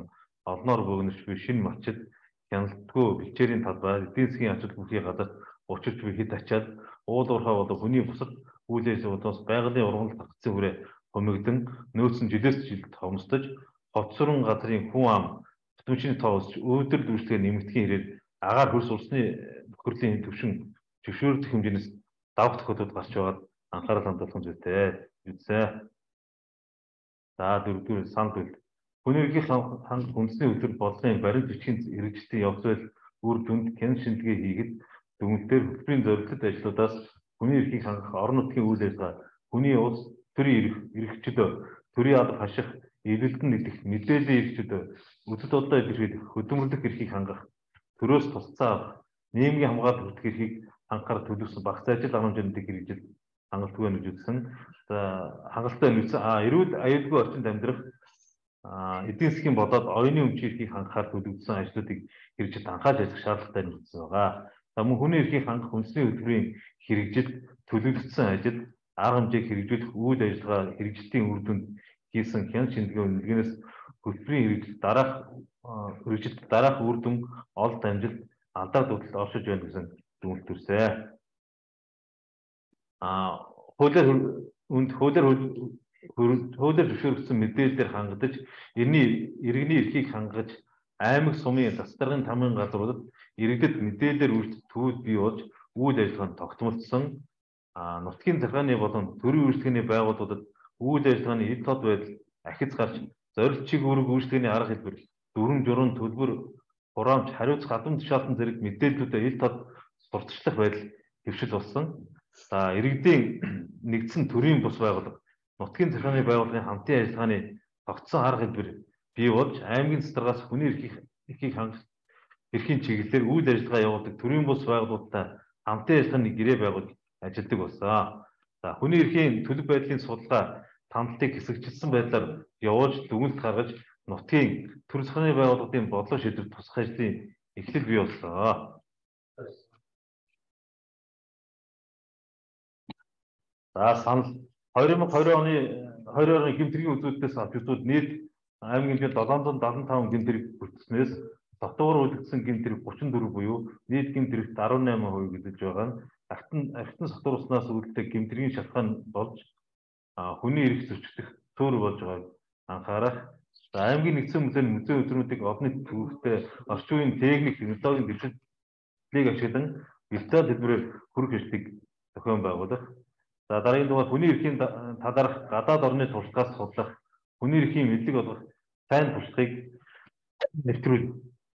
олноор бөгнөж буй шинэ мачид хяналтгүй бэлчээрийн талбай эдийн засгийн ачаал бүхий гадаад учирч буй хэд ачаад уул уурхай болон хүний бусад үйл ажиллагаатаас байгалийн ургамал тогтсон хүрээ хумигдан нөөцн жилээс жилд хомсдож хоцрон газрын хүн ам бүтэмжийн тоо өсч өвдөл дүрслэгээ нэмэгдэхийн хэрээр агаар хөрс улсны нөхөрлийн төвшин зөвшөөрөх хэмжээс давх тохиолдол гарч байгаад анхаарал хандуулах зүйтэй. Үзсэн. За дөрөвдүгээр санал үйл. Хүний эрхийн хангах үндэсний хөтөл бодлогын баримт бичгийн хэрэгжлийн явц байдал үр дүнд хэн шинжилгээ хийгээд дүгнэлтээр хөтөлбөрийн зорилттой ажлуудаас хүний эрхийг хангах орон нутгийн үйл ажиллагаа, хүний улс төрийн эрхчдөө, төрийн алба хаших, эвлэлдэн нэгдэх, мэдээллийн эрхчдөө, үзэл бодлоо илэрхийлэх, хөдөлмөрлөх эрхийг хангах, төрөөс тусцаа авах, нийгмийн хамгаалалт хүртэх эрхийг хангахаар төлөвлөсөн багц ажил хангамжуудыг хэрэгжил хангалтгүй гэж үзсэн. За хангалттай нэмсэн а эрүүл аюулгүй орчинд амьдрах эдийн засгийн болоод оюуны өмчийн эрхийг хангахаар төлөвлөсөн ажлуудыг хэрэгжиж анхааж ажиллах шаардлагатай нэмсэн байгаа. За мөн хүний эрхийг хангах үндэсний хөтөлбөрийн хэрэгжил, төлөвлөсөн ажил, арга хэмжээг хэрэгжүүлэх үйл ажиллагаа хэрэгжилтийн үр дүнд хийсэн хяналт шинжилгээ үнэлгээнээс хөтөлбөрийн хэрэгжил дараах хэрэгжилт дараах үр дүн олд амжилт алдар дуталд оршиж байна гэсэн дүгнэлт төрсөн. А хуулиар үнд хуулиар хуулиар зөвшөөрөгдсөн мэдээлэлээр хангадаж, иргэний иргэний эрхийг хангаж, аймаг сумын засдаргын тамгын газруудад иргэдэд мэдээлэлээр үйлдэх төвүүд бий болж үйл ажиллагаанд тогтмолцсон. А нутгийн захааны болон төрийн үйлчлэгээний байгууллагуудад үйл ажиллагааны эд тод байдал ахиц гарч, зорилт чиг үүрэг үйлчлэгээний арга хэлбэр, дүрм журм төлбөр, хураамж, хариуцах албан тушаалтан зэрэг мэдээллүүдэд эд тод сурталчлах байдал хэвшил болсон. За иргэдийн нэгдсэн төрийн бус байгууллага, нутгийн захааны байгууллагын хамтын ажиллагааны тогтсон арга хэлбэр бий болж, аймгийн засдаргаас хүний эрхийг эрхийг хангах эрхийн чиглэлээр үйл ажиллагаа явуулдаг төрийн бус байгууллагуудтай хамтын ажиллагааны гэрээ байгуулж ажилладаг болсон. За хүний эрхийн төлөв байдлын судалгаа тамлтыг хэсэгчилсэн байдлаар явуулж дүгнэлт гаргаж, нутгийн төр захааны байгууллагын бодлого шийдвэр тусах ажлын эхлэл бий болсон. За санал две тысячи двадцать оны двадцать оны гэмтэргийн үзүүлэлтээс авч үзвэл нийт аймгийн хэмжээнд седьмиста семьдесят пять гэмтэрэг бүрдснээс дотоогоор үйлдэлсэн гэмтэрэг тридцать четыре буюу нийт гэмтэрэгт десять восемь процент гэдэж байгаа нь ахтан ахтан сатур уснаас үүдэлтэй гэмтэргийн шалтгаан болж хүний эрх зөрчигдөх төөр болж байгааг анхаарах. За аймгийн нэгдсэн музейн музей өдрүүдийг олон нийт төвөгтэй орчин үеийн техник, технологийн дэвшилтийг ашиглан виртуал хэлбэрээр хүрэх ажлыг зохион байгуулах. За дараагийн дугаар хүний эрхийн талаарх гадаад орны туршлагаас судлах, хүний эрхийн мэдлэг олгох сайн туршлагыг нэвтрүүл.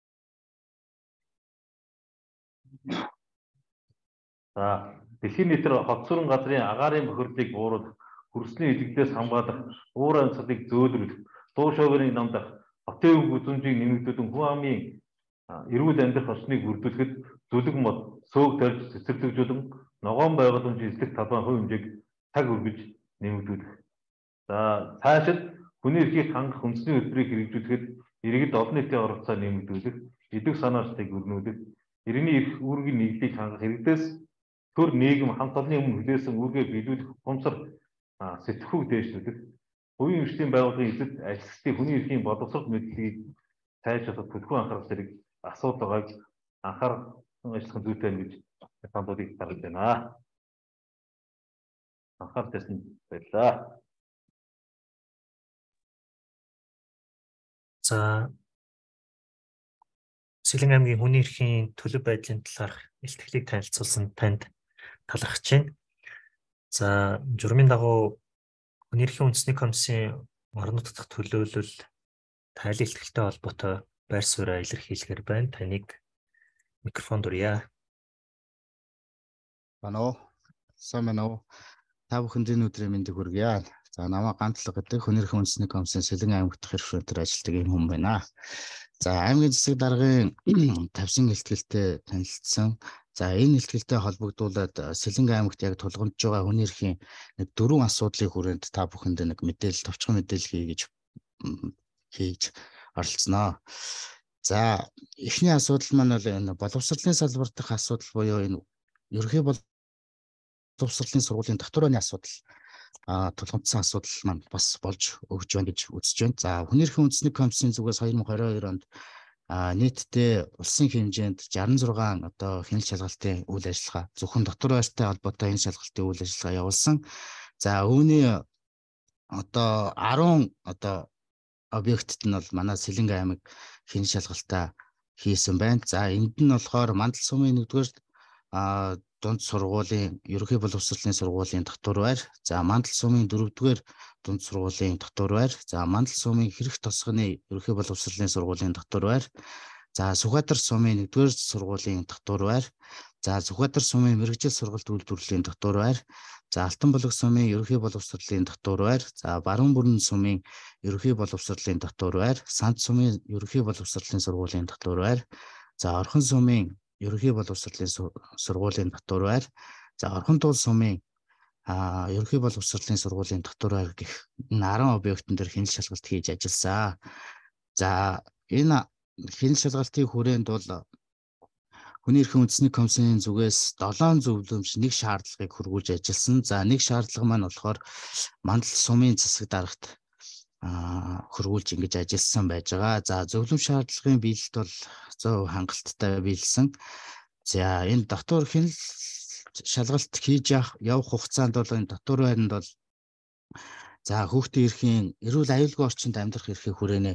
За дэлхийн нийтээр хоцрон газрын агаарын бохирдлыг бууруулах, хөрсний илэгдээс хамгаалах, уур амьсгалыг зөөлрөх, дуу шоогерыг намдах, хотын өв үзмжийг нэмэгдүүлэн хүн амын эрүүл амьдрах орчныг бүрдүүлэхэд зүлэг мод, сөөг тарьж цэцэрлэгжүүлэн ногоон байгууламжийн эзлэх талбай хувь хэмжээг цаг үргэж нэмэгдүүлэх. За цаашид хүний эрхийг хангах үндэсний хөтөлбөрийг хэрэгжүүлэхэд иргэд олон нийтийн оролцоо нэмэгдүүлэх, идэв санаачлалыг өрнүүлэх, иргэний эрх үүргийн нийллийг хангах, иргэдээс төр нийгэм хамт олонны өмнө хүлээсэн үүргээ биелүүлэх ухамсар сэтгхүүг дээшлүүлэх, хувийн эрхтлийн байгууллагын эзэд ажилчдын хүний эрхийн боловсрол мэдлэгийг сайжруулах төлхөө анхаарал зэрэг асуудалгааг анхаарал ажиллах зүйтэй гэж сануулгыг гаргаж байна. Анхаарал тавьсан баярлалаа. За Сэлэн аймгийн хүний эрхийн төлөв байдлын талаарх илтгэлийг танилцуулсан танд талархаж байна. За журмын дагуу хүний эрхийн үндэсний комиссийн орон нутгах төлөөлөл тайлан илтгэлтэй холбоотой байр сууриа илэрхийлэхээр байна. Таныг микрофон дурья. Бано. Самэно. Та бүхэнд энэ өдрийн мэндийг хүргье. За намаа гантлаг гэдэг хүний эрхийн үндэсний комиссийн Сэлэн аймагт хэршүүтэр ажилладаг юм хүн байна. За аймгийн засаг даргын тавьсан илтгэлтэй танилцсан. За энэ илтгэлтэй холбогдуулаад Сэлэн аймагт яг тулгамдж байгаа хүний эрхийн нэг дөрвөн асуудлын хүрээнд та бүхэнд нэг мэдээлэл, товчхон мэдээлэл хийж хийж оролцсноо. За эхний асуудал маань бол энэ боловсролын салбар дахь асуудал буюу энэ ерөнхий боловсролын сургуулийн дотор оны асуудал. тулгымдсан асуудал маань бас болж өгч байна гэж үзэж байна. За хүний эрхийн үндэсний комиссийн зүгээс две тысячи двадцать two онд нийтдээ улсын хэмжээнд шестьдесят six одоо хяналт шалгалтын үйл ажиллагаа зөвхөн дотор байртай холбоотой энэ шалгалтын үйл ажиллагаа явуулсан. За үүний одоо ten одоо объектт нь бол манай Сэлэнг аймаг хяналт шалгалтаа хийсэн байна. За энд нь болохоор Мандал сумын нэгдүгээр дунд сургуулийн ерөнхий боловсролын сургуулийн дотор байр, за Мандал сумын дөрөвдүгээр дунд сургуулийн дотор байр, за Мандал сумын хэрэг тосгоны ерөнхий боловсролын сургуулийн дотор байр, за Сүхбаатар сумын нэгдүгээр сургуулийн дотор байр, за Сүхбаатар сумын мэргэжил сургалт үйлдвэрлэлийн дотор байр, за Алтан булаг сумын ерөнхий боловсролын дотор байр, за Баруун бүрэн сумын ерөнхий боловсролын дотор байр, Санд сумын ерөнхий боловсролын сургуулийн дотор байр, за Орхон сумын ерөнхий боловсролын сургуулийн дотор байр, за Орхон туул сумын ерөнхий боловсролын сургуулийн дотор байр гэх ten объектын дээр хяналт шалгалт хийж ажилласан. За энэ хяналт шалгалтын хүрээнд бол хүний эрхийн үндэсний комиссийн зүгээс seven зөвлөмж, нэг шаардлагыг хөрвүүлж ажилласан. За нэг шаардлага маань болохоор Мандал сумын засаг дарагт хөрвүүлж ингэж ажилласан байж байгаа. За зөвлөм шаардлагын биелэлт бол one hundred percent хангалттай биелсэн. За энэ дотор хяналт шалгалт хийж явах хугацаанд бол энэ дотор байранд бол за хүүхдийн эрхийн эрүүл аюулгүй орчинд амьдрах эрхийн хүрээний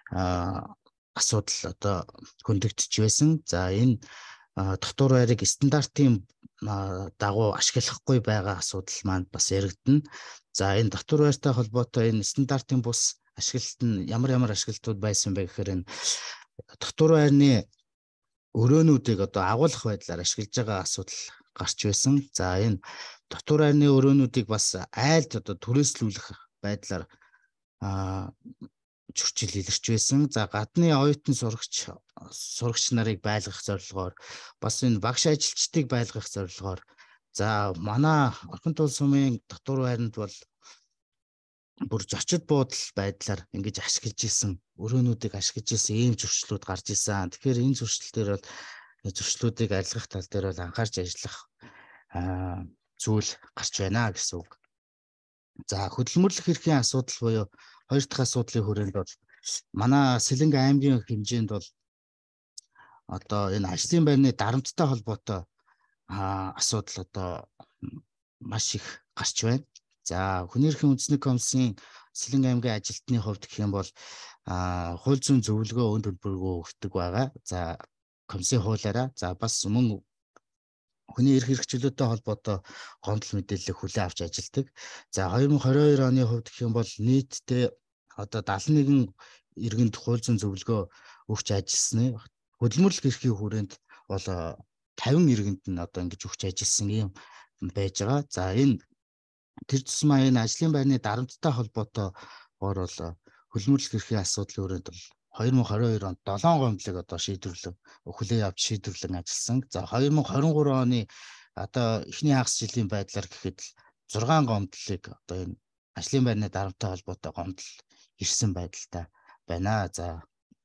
асуудал одоо хөндөгдөж байсан. За энэ дотор байрыг стандартын дагуу ашиглахгүй байгаа асуудал маань бас яригдана. За энэ дотор байртай холбоотой энэ стандартын бус ашиглалт нь ямар ямар ашиглалтууд байсан бэ гэхээр энэ дотор байрны өрөөнүүдийг одоо агуулгах байдлаар ашиглаж байгаа асуудал гарч байсан. За энэ дотор байрны өрөөнүүдийг бас айлд одоо түрээслүүлэх байдлаар зөрчил илэрч байсан. За гадны оюутан сурагч сурагч нарыг байлгах зорилгоор бас энэ багш ажилчдыг байлгах зорилгоор за манай Орхон туул сумын дотор байранд бол бүр зочид буудал байдлаар ингэж ашиглаж исэн өрөөнүүдийг ашиглаж исэн ийм зөрчлүүд гарч исэн. Тэгэхээр энэ зөрчлөлтөөр бол зөрчлүүдийг арилгах тал дээр бол анхаарч ажиллах зүйл гарч байна гэсэн үг. За хөдөлмөрлөх эрхийн асуудал буюу хоёр дахь асуудлын хүрээнд бол манай Сэлэнг аймгийн хэмжээнд бол одоо энэ ажлын байрны дарамттай холбоотой асуудал одоо маш их гарч байна. За хүний эрхийн үндэсний комиссийн Сэлэнг аймгийн ажилтны хувьд гэх юм бол хууль зүйн зөвлөгөө өн төлбөргөө өгдөг байгаа. За комиссийн хуулиараа за бас мөн хүний эрх хэрэгчлөөтэй холбоотой гомдол мэдээллийг хүлээн авч ажилладаг. За twenty twenty-two оны хувьд гэх юм бол нийтдээ одоо seventy-one иргэнд хууль зүйн зөвлөгөө өгч ажилласны хөдөлмөрлөх эрхийн хүрээнд бол fifty иргэнд нь одоо ингэж өгч ажилласан юм байж байгаа. За энэ тэр тусмаа энэ ажлын байрны дарамттай холбоотой гоор бол хөдөлмөрлөх эрхийн асуудлын хүрээнд бол twenty twenty-two онд seven гомдлыг одоо шийдвэрлэн хүлээн авч шийдвэрлэн ажилласан. За twenty twenty-three оны одоо эхний хагас жилийн байдлаар гэхэд six гомдлыг одоо энэ ажлын байрны дарамттай холбоотой гомдол ирсэн байдалтай байна. За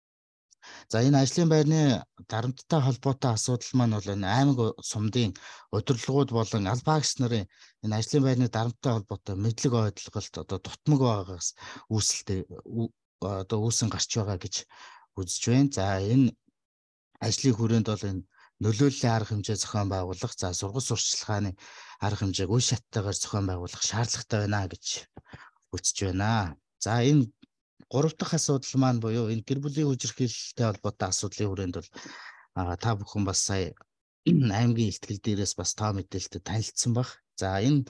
За энэ ажлын байрны дарамттай холбоотой асуудал маань бол энэ аймаг сумдын удирдлагууд болон аль багш нарын энэ ажлын байрны дарамттай холбоотой мэдлэг ойлголт одоо дутмаг байгаагаас үүсэлтэй одоо үүсэн гарч байгаа гэж үзэж байна. За энэ ажлын хүрээнд бол энэ нөлөөллийн арга хэмжээ зохион байгуулах, за сургууль сурчлагын арга хэмжээг үе шаттайгаар зохион байгуулах шаардлагатай байна гэж үзэж байна. За энэ гурав дахь асуудал маань буюу энэ гэр бүлийн хүчирхийлэлтэй холбоотой асуудлын хүрээнд бол та бүхэн бас сая аймгийн ихтгэл дээрээс бас тоо мэдээлэлтэй танилцсан баг. За энэ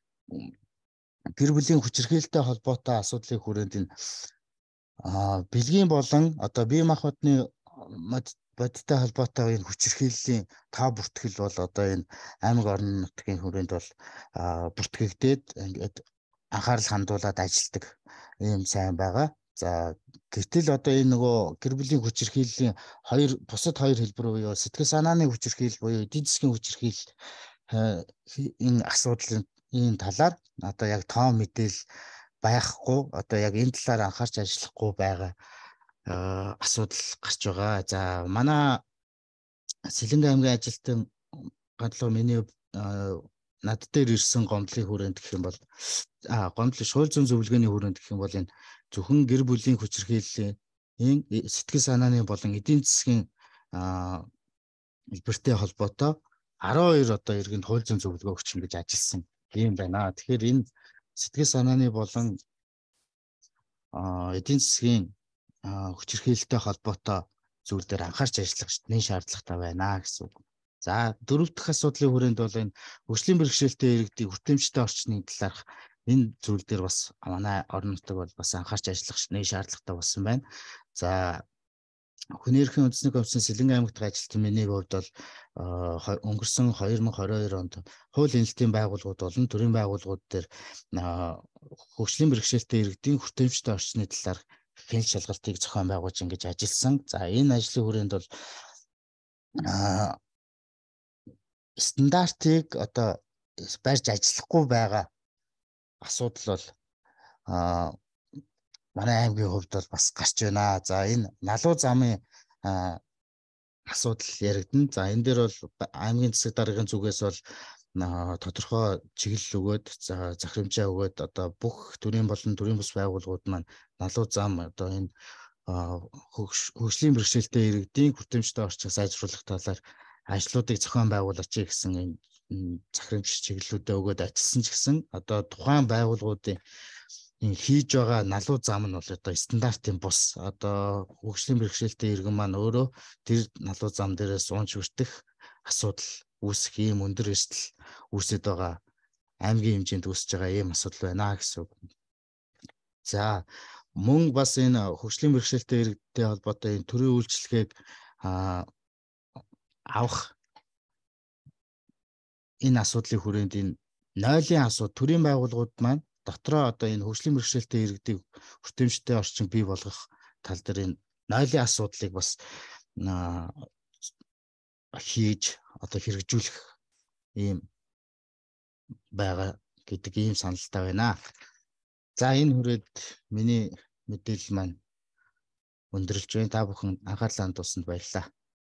гэр бүлийн хүчирхийлэлтэй холбоотой асуудлын хүрээнд энэ бэлгийн болон одоо бие махбодны бодиттой холбоотой энэ хүчирхийллийн тоо бүртгэл бол одоо энэ аймаг орон нутгийн хүрээнд бол бүртгэгдээд ингээд анхаарал хандуулад ажилладаг ийм сайн байгаа. За гэтэл одоо энэ нөгөө гэр бүлийн хүчирхийллийн хоёр бусад хоёр хэлбэр буюу сэтгэл санааны хүчирхийлэл буюу эдийн засгийн хүчирхийлэл энэ асуудлын энэ талаар одоо яг тоо мэдээлэл байхгүй одоо яг энэ талаар анхаарч ажиллахгүй байгаа асуудал гарч байгаа. За манай Сэлэнг аймгийн ажилтан гадлуу миний над дээр ирсэн гомдлын хүрээнд гэх юм бол а гомдлын шуул зүүн зөвлөгөөний хүрээнд гэх юм бол энэ зөвхөн гэр бүлийн хүчирхийллийн сэтгэл санааны болон эдийн засгийн хэлбэртэй холбоотой арван хоёр одоо иргэнд хууль зүйн зөвлөгөө өгч ингэж ажилласан юм байна. Тэгэхээр энэ сэтгэл санааны болон эдийн засгийн хүчирхийлэлтэй холбоотой зүйл дээр анхаарч ажиллах нэн шаардлагатай байна гэсэн үг. За дөрөв дэх асуудлын хүрээнд бол энэ хөгжлийн бэрхшээлтэй иргэдийн хүртээмжтэй орчны талаарх энэ зүйл дээр бас манай орон нутаг бол бас анхаарч ажиллах нэн шаардлагатай болсон байна. За хүний эрхийн үндэсний комиссын Сэлэн аймагт ажилтсан миний хувьд бол өнгөрсөн хоёр мың двадцать хоёр онд хууль энэлтийн байгууллагууд болон төрийн байгууллагууд дээр хөгжлийн бэрхшээлтэй иргэдийн хүртээмжтэй орчны талаар хэн шалгалтыг зохион байгуулж ингэж ажилласан. За энэ ажлын хүрээнд бол стандартыг одоо барьж ажиллахгүй байгаа асуудал бол манай аймгийн хувьд бол бас гарч байна. За энэ налуу замын асуудал яригдана. За энэ дээр бол аймгийн засаг даргын зүгээс бол тодорхой чиглэл өгөөд за захирамжаа өгөөд одоо бүх төрийн болон төрийн бус байгууллагууд маань налуу зам одоо энэ хөгжлийн бэрхшээлтэй иргэдийн хүртээмжтэй орчийг сайжруулах талаар ажлуудыг зохион байгуулаач гэсэн энэ захирамж чиглэлүүдэд өгөөд ажилласан ч гэсэн одоо тухайн байгууллагуудын энэ хийж байгаа налуу зам нь бол одоо стандартын бус одоо хөгжлийн бэрхшээлтэй иргэн маань өөрөө тэр налуу зам дээрээс унж хүртэх асуудал үүсэх ийм өндөр эрсдэл үүсэт байгаа аймгийн хэмжээнд үүсэж байгаа ийм асуудал байна гэсэн үг. За мөн бас энэ хөгжлийн бэрхшээлтэй иргэдтэй холбоотой энэ төрийн үйлчлэгийг авах энэ асуудлын хүрээнд энэ нойлын асуудал төрийн байгууллагууд маань дотроо одоо энэ хөгжлийн бэрхшээлтэй иргэдийг хүртээмжтэй орчин бий болгох тал дээр энэ нойлын асуудлыг бас хийж одоо хэрэгжүүлэх ийм байгаа гэдэг ийм саналтай байна. За энэ хүрээд миний мэдээлэл маань өндөрлж байна. Та бүхэн анхаарлаа хандуулсанд баярлалаа.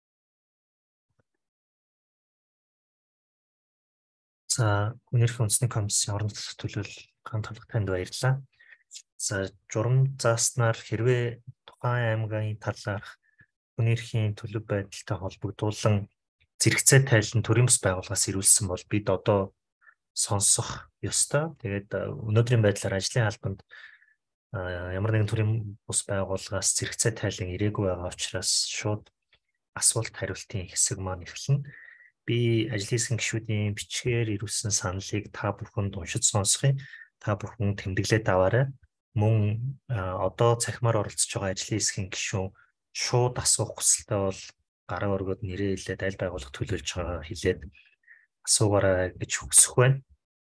За хүний эрхийн үндэсний комиссийн орон нутгад төлөөлөл хамтлаг танд баярлалаа. За журам зааснаар хэрвээ тухайн аймгийн талаарх хүний эрхийн төлөв байдалтай холбогдуулан зэрэгцээ тайлан төрийн бус байгууллагаас ирүүлсэн бол бид одоо сонсох ёстой. Тэгээд өнөөдрийн байдлаар ажлын албанд ямар нэгэн төрийн бус байгууллагаас зэрэгцээ тайлан ирээгүй байгаа учраас шууд асуулт хариултын хэсэг маань эхэлнэ. Би ажлын хэсгийн гишүүдийн бичгээр ирүүлсэн саналыг та бүхэнд уншиж сонсохын. Та бүхэн тэмдэглээд аваарай. Мөн одоо цахимаар оролцож байгаа ажлын хэсгийн гишүүн шууд асуух хүсэлтэй бол гараа өргөд нэрээ хэлээд аль байгууллага төлөөлж байгаа хэлээд асуугаарай гэж хүсэх байна.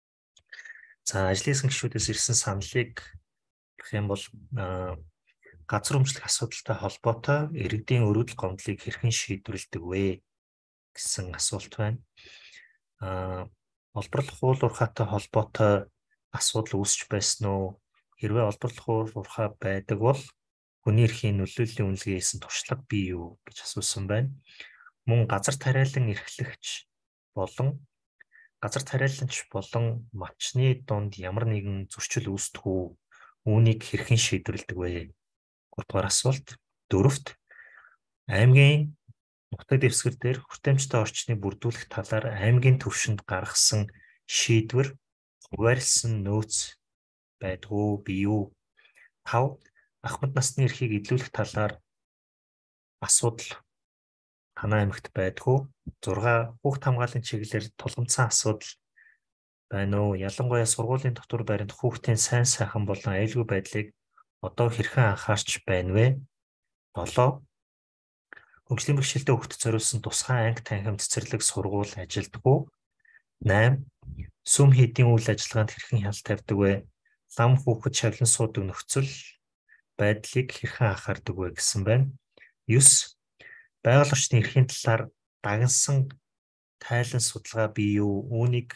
За ажлын хэсгийн гишүүдээс ирсэн саналыг гэх юм бол газар өмчлөх асуудалтай холбоотой иргэдийн өргөдөл гомдлыг хэрхэн шийдвэрлэдэг вэ гэсэн асуулт байна. Аа олборлох хууль уурхайтай холбоотой асуудал үүсч байсан уу? Хэрвээ олборлох хууль уурхай байдаг бол хүний эрхийн нөлөөллийн үнэлгээ хийсэн туршлага бий юу гэж асуусан байна. Мөн газар тариалан эрхлэгч болон газар тариаланч болон малчны дунд ямар нэгэн зөрчил үүсдэг үү? Үүнийг хэрхэн шийдвэрлэдэг вэ? гуравдугаар асуулт. Дөрөвт аймгийн нутаг дэвсгэр дээр хүртээмжтэй орчныг бүрдүүлэх талаар аймгийн түвшинд гаргасан шийдвэр хуваарлсан нөөц байдгүй бий юу? тав ахмад насны эрхийг эдлүүлэх талаар асуудал танай аймагт байдгүй. зурга хүүхд хамгааллын чиглэлээр тулгымдсан асуудал байна уу? Ялангуяа сургуулийн дотор байранд хүүхдийн сайн сайхан болон аюулгүй байдлыг одоо хэрхэн анхаарч байна вэ? долоо хөгжлийн бэрхшээлтэй хүүхдэд зориулсан тусгай анги танхимд цэцэрлэг сургууль ажилддаг. осем сүм хийдийн үйл ажиллагаанд хэрхэн хяналт тавьдаг вэ? Лам хүүхэд шавлан суудаг нөхцөл байдлыг хэрхэн анхаардаг вэ гэсэн байна. девять байгаль орчны эрхийн талаар дагнсан тайлан судалгаа бий юу? Үүнийг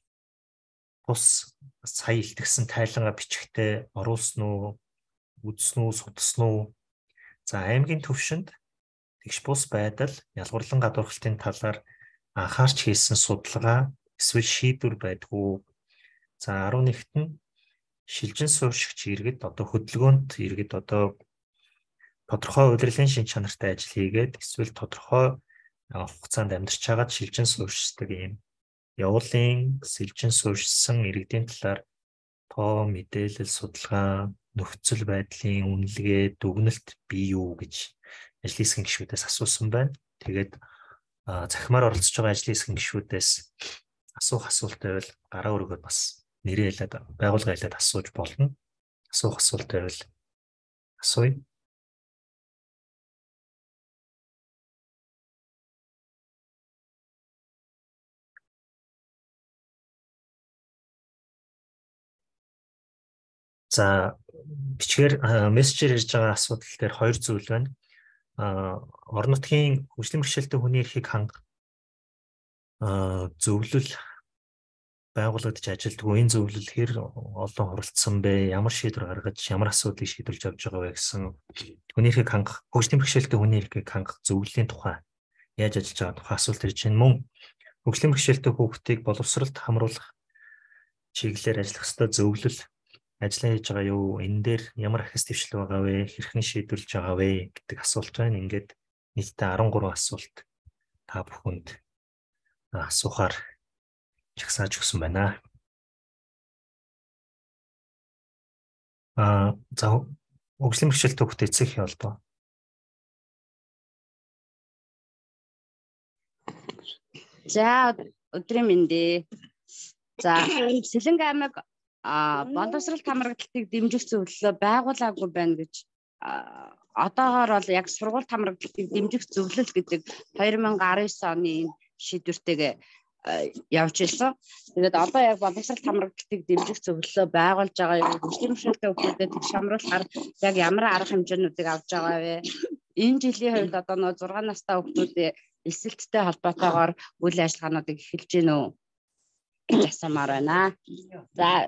тус сая илтгэсэн тайлангаа бичгтээ оруулсан уу? Үзсэн үү? Судалсан уу? За аймгийн түвшинд тэгш бус байдал, ялгуурлан гадуурхалтын талаар анхаарч хийсэн судалгаа эсвэл шийдвэр байдгүй. За арван нэгт нь шилжин суурьшигч иргэд одоо хөдөлгөөнт иргэд одоо тодорхой удирдлагын шин чанартай ажил хийгээд эсвэл тодорхой хугацаанд амьдарч байгаад шилжин суурьшдаг юм явуулын шилжин суурьшсан иргэдийн талаар тоо мэдээлэл судалгаа нөхцөл байдлын үнэлгээ дүгнэлт бий юу гэж ажлын хэсгийн гишүүдээс асуусан байна. Тэгээд захимаар оролцож байгаа ажлын хэсгийн гишүүдээс асуух асуулт байвал гараа өргөөд бас нэрээ хэлээд байгууллага хэлээд асууж болно. Асуух асуулт байвал асууя. За бичгээр мессежээр ирж байгаа асуудал дээр хоёр зүйл байна. А орон нутгийн хөгжлийн бэрхшээлтэй хүний эрхийг хангах зөвлөл байгуулагдаж ажилдгүй энэ зөвлөл хэр олон хуралдсан бэ? Ямар шийдвэр гаргаж, ямар асуудлыг шийдвэрлэж авч байгаа вэ гэсэн хүний эрхийг хангах, хөгжлийн бэрхшээлтэй хүний эрхийг хангах зөвлөлийн тухай яаж ажиллаж байгаа тухай асуулт ирж байна. Мөн хөгжлийн бэрхшээлтэй хүүхдийг боловсролд хамруулах чиглэлээр ажиллах ёстой зөвлөл ажиллаа хийж байгаа юу? Энэ дээр ямар ахис твшил байгаа вэ? Хэрхэн шийдвэрлэж байгаа вэ гэдэг асуулт байна. Ингээд нийтдээ арван гурван асуулт та бүхэнд асуухаар жагсааж өгсөн байна. Аа за хөгжлийн бэрхшээлтэй хүүхдэд эцэг холбоо. За өдрийн мэндэ. За Сэлэнг аймаг боловсролт хамрагдалтыг дэмжих зөвлөлөө байгуулаагүй байна гэж одоогоор бол яг сургууль хамрагдалтыг дэмжих зөвлөл гэдэг хоёр мянган арван девять оны шийдвэртэйгээ явж ирсэн. Тэгээд одоо яг боловсролт хамрагдалтыг дэмжих зөвлөлөө байгуулж байгаа юм. Хөгжлийн бэрхшээлтэй хүүхдэд тэгш хамруулахаар яг ямар арга хэмжээнүүдийг авч байгаа вэ? Энэ жилийн хувьд одоо нөө зургаан настай хүүхдүүд эсэлттэй холбоотойгоор үйл ажиллагаануудыг эхэлж гин үү гэж асуумаар байна. За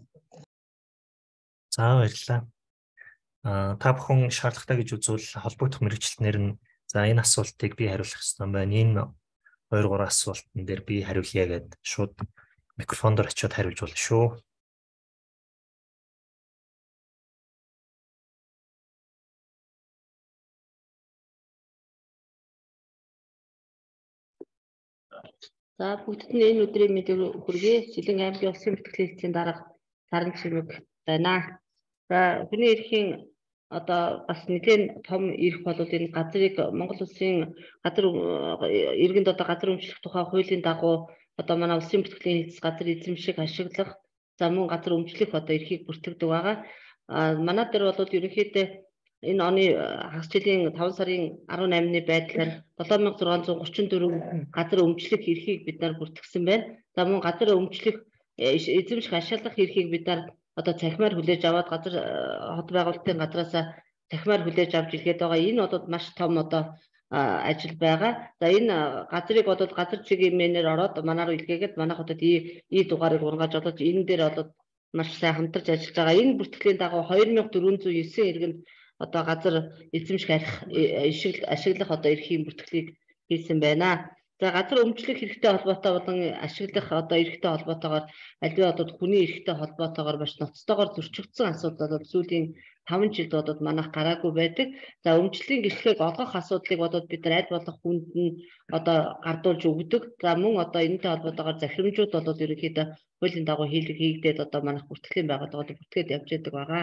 За баярлалаа. Аа та бүхэн шаардлагатай гэж үзвэл холбогдох мэргэжилтнэр нь за энэ асуултыг би хариулах ёстой байна. Энэ хоёр гурван асуултан дээр би хариулъя гэд шууд микрофон дээр очиод хариулж болно шүү. За бүгдд нь энэ өдрийн мэдээг хүргэе. Сэлэнг аймгийн улсын бүртгэлийн хэлтсийн дарга Саран Ширмэг байна. За хүний эрхийн одоо бас нэгэн том эрх бол энэ газрыг Монгол улсын газар иргэнд одоо газар өмчлөх тухай хуулийн дагуу одоо манай улсын бүртгэлийн хэлтс газар эзэмших ашиглах за мөн газар өмчлөх одоо эрхийг бүртгэдэг байгаа. А манай дээр бол ерөнхийдөө энэ оны хагас жилийн таван сарын арван наймны байдлаар долоон мянга зургаан зуун гурван дөрвөн газар өмчлөх эрхийг бид нар бүртгэсэн байна. За мөн газар өмчлөх эзэмших ашиглах эрхийг бид нар одоо цахимаар хүлээж аваад газар хот байгуулалтын газраас цахимаар хүлээж авч илгээд байгаа. Энэ бол маш том одоо ажил байгаа. За энэ газрыг бол газар чиглэмээр ороод манаар илгээгээд манай хотод и дугаарыг ургааж болоод энэ дээр бол маш сайн хамтарч ажиллаж байгаа. Энэ бүртгэлийн дагуу хоёр мянган дөрвөн зуун девять иргэнд одоо газар эзэмших ашиглах одоо эрхийн бүртгэлийг хийсэн байна. За газар өмчлөх хэрэгтэй холбоотой болон ашиглах одоо эрхтэй холбоотойгоор аливаа одоо хүний эрхтэй холбоотойгоор маш ноцтойгоор зөрчигдсөн асуудал бол сүүлийн таван жилд бодоод манайх гараагүй байдаг. За өмчлөлийн гэрчлэгийг олгох асуудлыг бодоод бид нар аль болох хүнд нь одоо гардуулж өгдөг. За мөн одоо энэтэй холбоотойгоор захирамжууд бол ерөнхийдөө хуулийн дагуу хийгдээд одоо манайх бүртгэлийн байгууллагууд бүртгээд явж байдаг байгаа.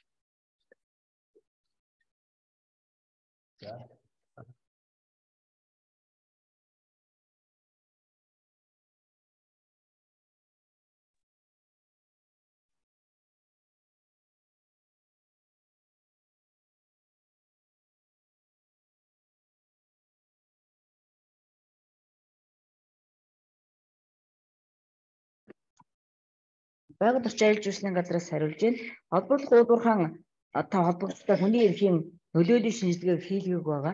байгууллагч айлж үүслийн газраас хариулж байна. Холбогдох уулуурхан та холбогдолтой хүний эрхийн нөлөөллийн шинжилгээг хийлгэг байгаа.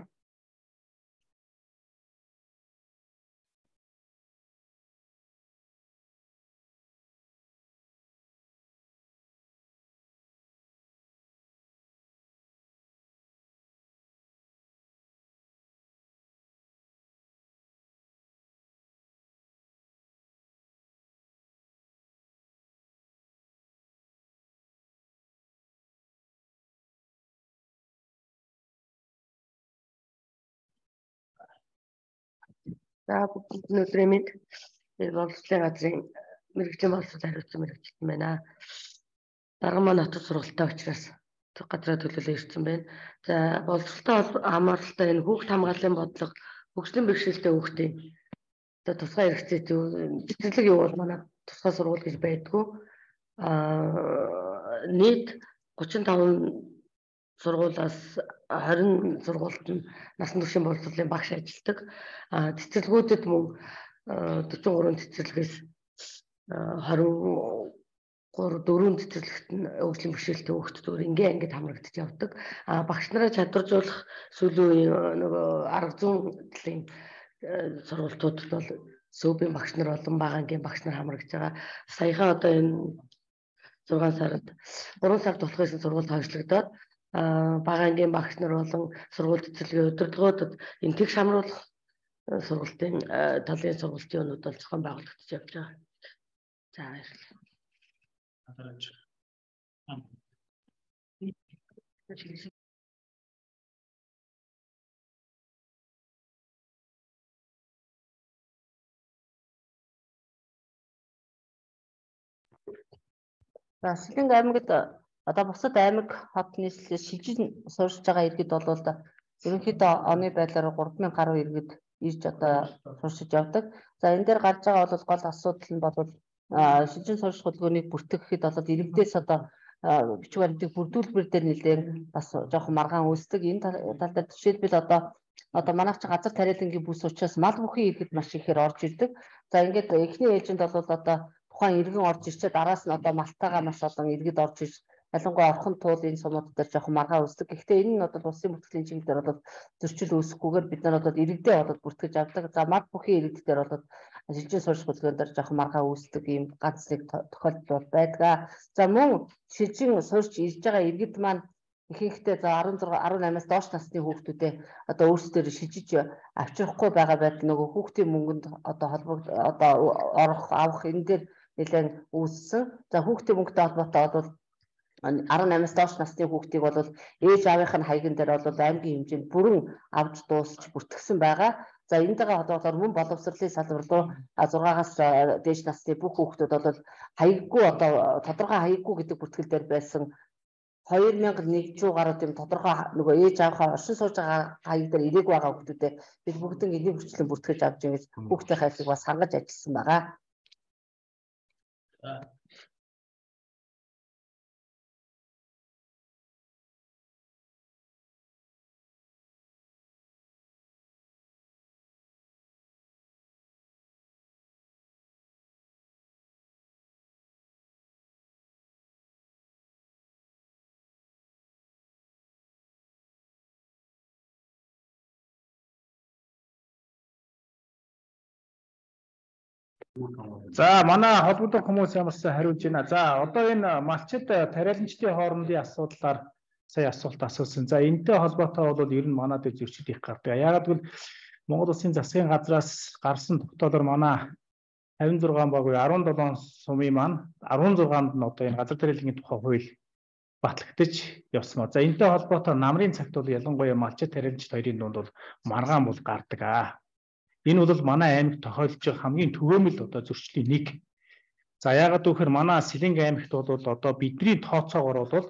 За бүгд өнөөдрийн мэд боловсролын газрын мэрэгжлийн боловсрол хариуцсан мэрэгчлэн байна. Дарга маань нотод сургалттай учраас газраа төлөөлөө ирсэн байна. За боловсролтой хамааралтай энэ хүүхд хамгааллын бодлого хөгжлийн бэрхшээлтэй хүүхдийн одоо тусгай хэрэгцээ цэцэрлэг юу бол манай тусгай сургууль гэж байдгүй. Аа нийт гучин и таван сургуулиас хорин сургуульд нь насан туршийн боловсролын багш ажилладаг. А цэцэрлэгүүдэд мөн дөрвөн гурван цэцэрлэгээс хорин гурван дөрвөн цэцэрлэгт нь хөгжлийн бэрхшээлтэй хүүхдүүд ингээ ингээд хамрагдаж явдаг. А багш нараа чадваржуулах сүүлийн үеийн нөгөө арга зүйн талын сургалтуудад бол сүүбийн багш нар болон багангийн багш нар хамрагдж байгаа. Саяхан одоо энэ зургаан сард гурван сард болох гэсэн сургууль хойшлогдоод багангийн багш нар болон сургууль цэцэрлэгийн удирдлагуудад энэ тэгш хамруулах сургалтын талын сургалтын өнүүд бол зохион байгуулагдаж явж байгаа. За баярлалаа. За Сэлэнг аймагт одоо бусад аймаг хот нийслэлээс шилжиж суурьшиж байгаа иргэд бол ерөнхийдөө оны байдлаар гурван мянган гаруй иргэд ирж одоо суурьшиж явдаг. За энэ дээр гарч байгаа бол гол асуудал нь бол шилжин суурьших хөтөлбөрийг бүртгэхэд бол иргэдээс одоо бичиг баримтыг бүрдүүлбэр дээр нэлээд бас жоохон маргаан үүсдэг. Энэ тал дээр жишээлбэл одоо одоо манайх ч газар тариалангийн бүс учраас мал бүхий иргэд маш ихээр орж ирдэг. За ингээд эхний ээлжинд бол одоо тухайн иргэн орж ирчээ дараас нь одоо малтайгаа маш олон иргэд орж ирж ялангуяа орхон туул энэ сумууд дээр жоохон маргаан үүсдэг. Гэхдээ энэ нь бол улсын бүртгэлийн чиглэлээр бол зөрчил үүсэхгүйгээр бид нар бол иргэдээ бол бүртгэж авдаг. За мал бүхий иргэдээр бол шилжин суурьших хөтөлбөрөөр дээр жоохон маргаан үүсдэг ийм ганц нэг тохиолдол байдаг. За мөн шилжин суурьж ирж байгаа иргэд маань ихэнхдээ за арван зургаан арван намаас доош насны хүүхдүүдээ одоо өөрсдөө шилжиж авчрахгүй байгаа байдал нөгөө хүүхдийн мөнгөнд одоо холбогд одоо орох авах энэ дээр нэлээд үүссэн. За хүүхдийн мөнгөтэй холбоотой бол арван намаас доош насны хүүхдийг бол ээж аавынх нь хаягн дээр бол аймгийн хэмжээнд бүрэн авч дуусч бүртгэсэн байгаа. За энэтэйгээ холбоотойгоор мөн боловсролын салбар руу зургаагаас дээш насны бүх хүүхдүүд бол хаяггүй одоо тодорхой хаяггүй гэдэг бүртгэл дээр байсан хоёр мянган нэгдүгээр гаруй юм тодорхой нөгөө ээж аавынхаа оршин сууж байгаа хаяг дээр ирээгүй байгаа хүүхдүүдэд бид бүгдэн энийг хүрчлэн бүртгэж авч ингэж хүүхдийн хайлтыг бас хангаж ажилласан байгаа. За манай холбогдох хүмүүс ямар ч хариулж байна. За одоо энэ малчид тариаланчдын хоорондын асуудлаар сая асуулт асуусан. За энэтэй холбоотой бол ер нь манад зөрчил их гардаг. Яагаад гэвэл Монгол Улсын засгийн газраас гарсан тогтоолоор манай тавин зургаан баггүй арван долоон сумын маань арван зургаанд нь одоо энэ газар тариалангийн тухай хууль батлагдаж явсан. За энэтэй холбоотой намрын цагт бол ялангуяа малчид тариаланчд хоёрын дунд бол маргаан бол гардаг аа. Энэ бол манай аймагт тохиолдож байгаа хамгийн түгээмэл одоо зөрчлийн нэг. За яагаад гэвэл манай Сэлэнг аймагт бол одоо бидний тооцоогоор бол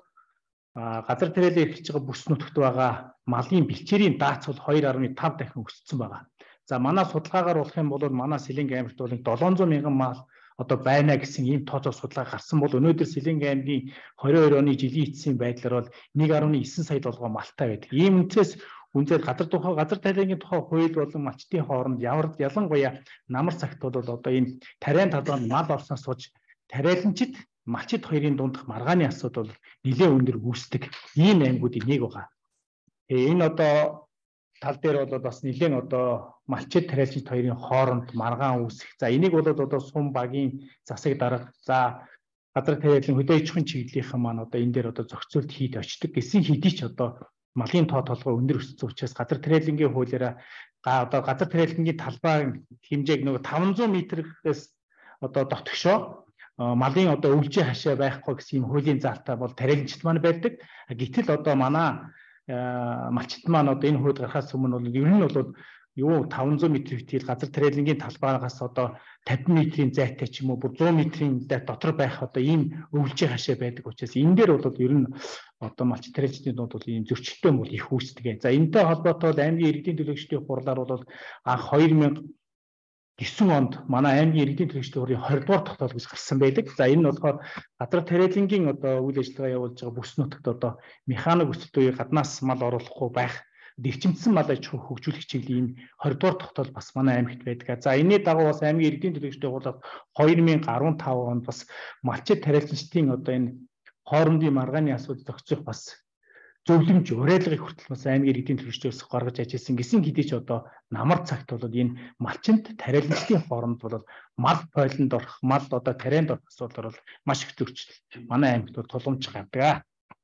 газар тариалан эрхэлж байгаа бүс нутагт байгаа малын бэлчээрийн даац бол хоёр гаруй тав дахин өссөн байгаа. За манай судалгаагаар болох юм бол манай Сэлэнг аймагт бол долоон зуун мянган мал одоо байна гэсэн ийм тооцоо судалгаа гарсан бол өнөөдөр Сэлэнг аймгийн двадцать оны жилийн эцсийн байдлаар бол нэг гаруй нисэн сая долгоо малтай байдаг. Ийм үнцээс үнэхээр газар тухай газар тариалангийн тухай хууль болон малчдын хооронд ямар ялангуяа намар цагт бол одоо энэ тариан талбайд мал орсноос сууж тариаланчид малчид хоёрын дундх маргааны асуудал бол нэлээд өндөр үүсдэг ийм аймагуудын нэг байгаа. Тэгээ энэ одоо тал дээр бол бас нэлээд одоо малчид тариаланчид хоёрын хооронд маргаан үүсэх. За энийг бол одоо сум багийн засаг дарга за газар тариалан хөдөө аж ахуйн чиглэлийнхэн маань одоо энэ дээр одоо зохицуулт хийж очдог гэсэн хэдий ч одоо малын тоо толгой өндөр өссөн учраас газар тариалангийн хуулиараа одоо газар тариалангийн талбай хэмжээг нөгөө таван зуун метрээс одоо дотгошоо малын одоо өвлжийн хашаа байхгүй гэсэн юм хуулийн заалтаа бол тариаланчид маань байдаг. Гэтэл одоо манай малчид маань одоо энэ хууль гарахаас өмнө бол ер нь бол юу таван зуун метр хэмжээл газар тариалангийн талбайгаас одоо тавин метрийн зайтай ч юм уу бүр зуун метрийн дотор байх одоо ийм өвлжийн хашаа байдаг учраас энэ дээр бол ер нь одоо малч тариалчдын дунд бол ийм зөрчилтэй бол их үүсдэг. За энэтэй холбоотой аймгийн иргэдийн төлөөлөгчдийн хурлаар бол анх хоёр мянга гисэн онд манай аймгийн иргэдийн төлөөлөгчдийн хурлын хоёр дугаар тогтоол гэж гарсан байдаг. За энэ нь болохоор газар тариалангийн одоо үйл ажиллагаа явуулж байгаа бүс нутагт одоо механик өсөлт үеийн гаднаас мал оруулахгүй байх дэвчимдсэн мал аж ахуй хөгжүүлэх чиглэлийн хоёр дугаар тогтоол бас манай аймагт байдаг. За энэний дагуу бас аймгийн иргэдийн төлөөлөгчдийн хурлаар хоёр мянга арван тав онд бас малчид тариалчдын одоо энэ хоорондын маргааны асуудал зохицох бас зөвлөмж уриалгыг хүртэл бас аймгийн иргэдийн төлөөлөгчдөөс гаргаж ажилласан гэсэн хэдий ч одоо намар цагт бол энэ малчинд тариалчдын хооронд бол мал пойлонд орох, мал одоо тарианд орох асуудал бол маш их зөрчил манай аймагт бол тулгамж гардаг.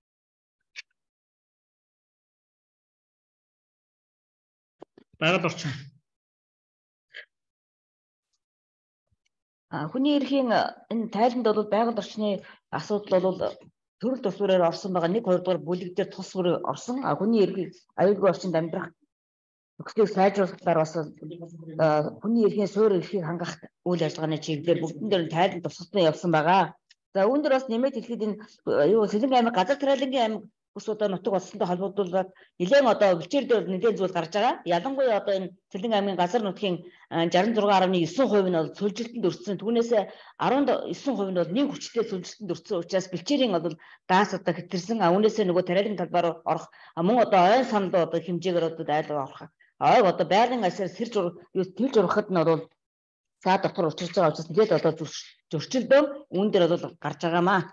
Байгаль орчин. Хүний эрхийн энэ тайланд бол байгаль орчны асуудал бол төрөл тус бүрээр орсон байгаа нэг хоёр дугаар бүлэг дээр тус бүр орсон. Хүний эрхийг аюулгүй орчинд амьдрах нөхцөлийг сайжруулахаар бас хүний эрхийн суурь эрхийг хангах үйл ажиллагааны чиглэлээр бүгдэн дээр тайланд тусгалтан явсан байгаа. За үүн дээр бас нэмээд хэлэхэд энэ юу Сэлэнг аймаг газар тариалангийн аймаг бус одоо нутаг болсонтой холбогдуулаад нэлээд одоо өвчээр дээр нэлээд зүйл гарч байгаа. Ялангуяа одоо энэ Сэлэнг аймгийн газар нутгийн шестдесет и шесть дасмал девять хувь нь бол сүлжилтэнд өртсөн. Түүнээс десять и девять хувь нь бол нэг хүчтэй сүлжилтэнд өртсөн учраас бэлчээрийн бол даас одоо хэтэрсэн. Үүнээсээ нөгөө тариалан талбаар орох мөн одоо ойн санал одоо хэмжээгээр одоо айлга орох. Ойг одоо байгалийн асар сэрж юу тэлж урахад нь бол цаа дотор учирч байгаа учраас нэлээд одоо зөрчилдөө үүн дээр бол гарч байгаамаа.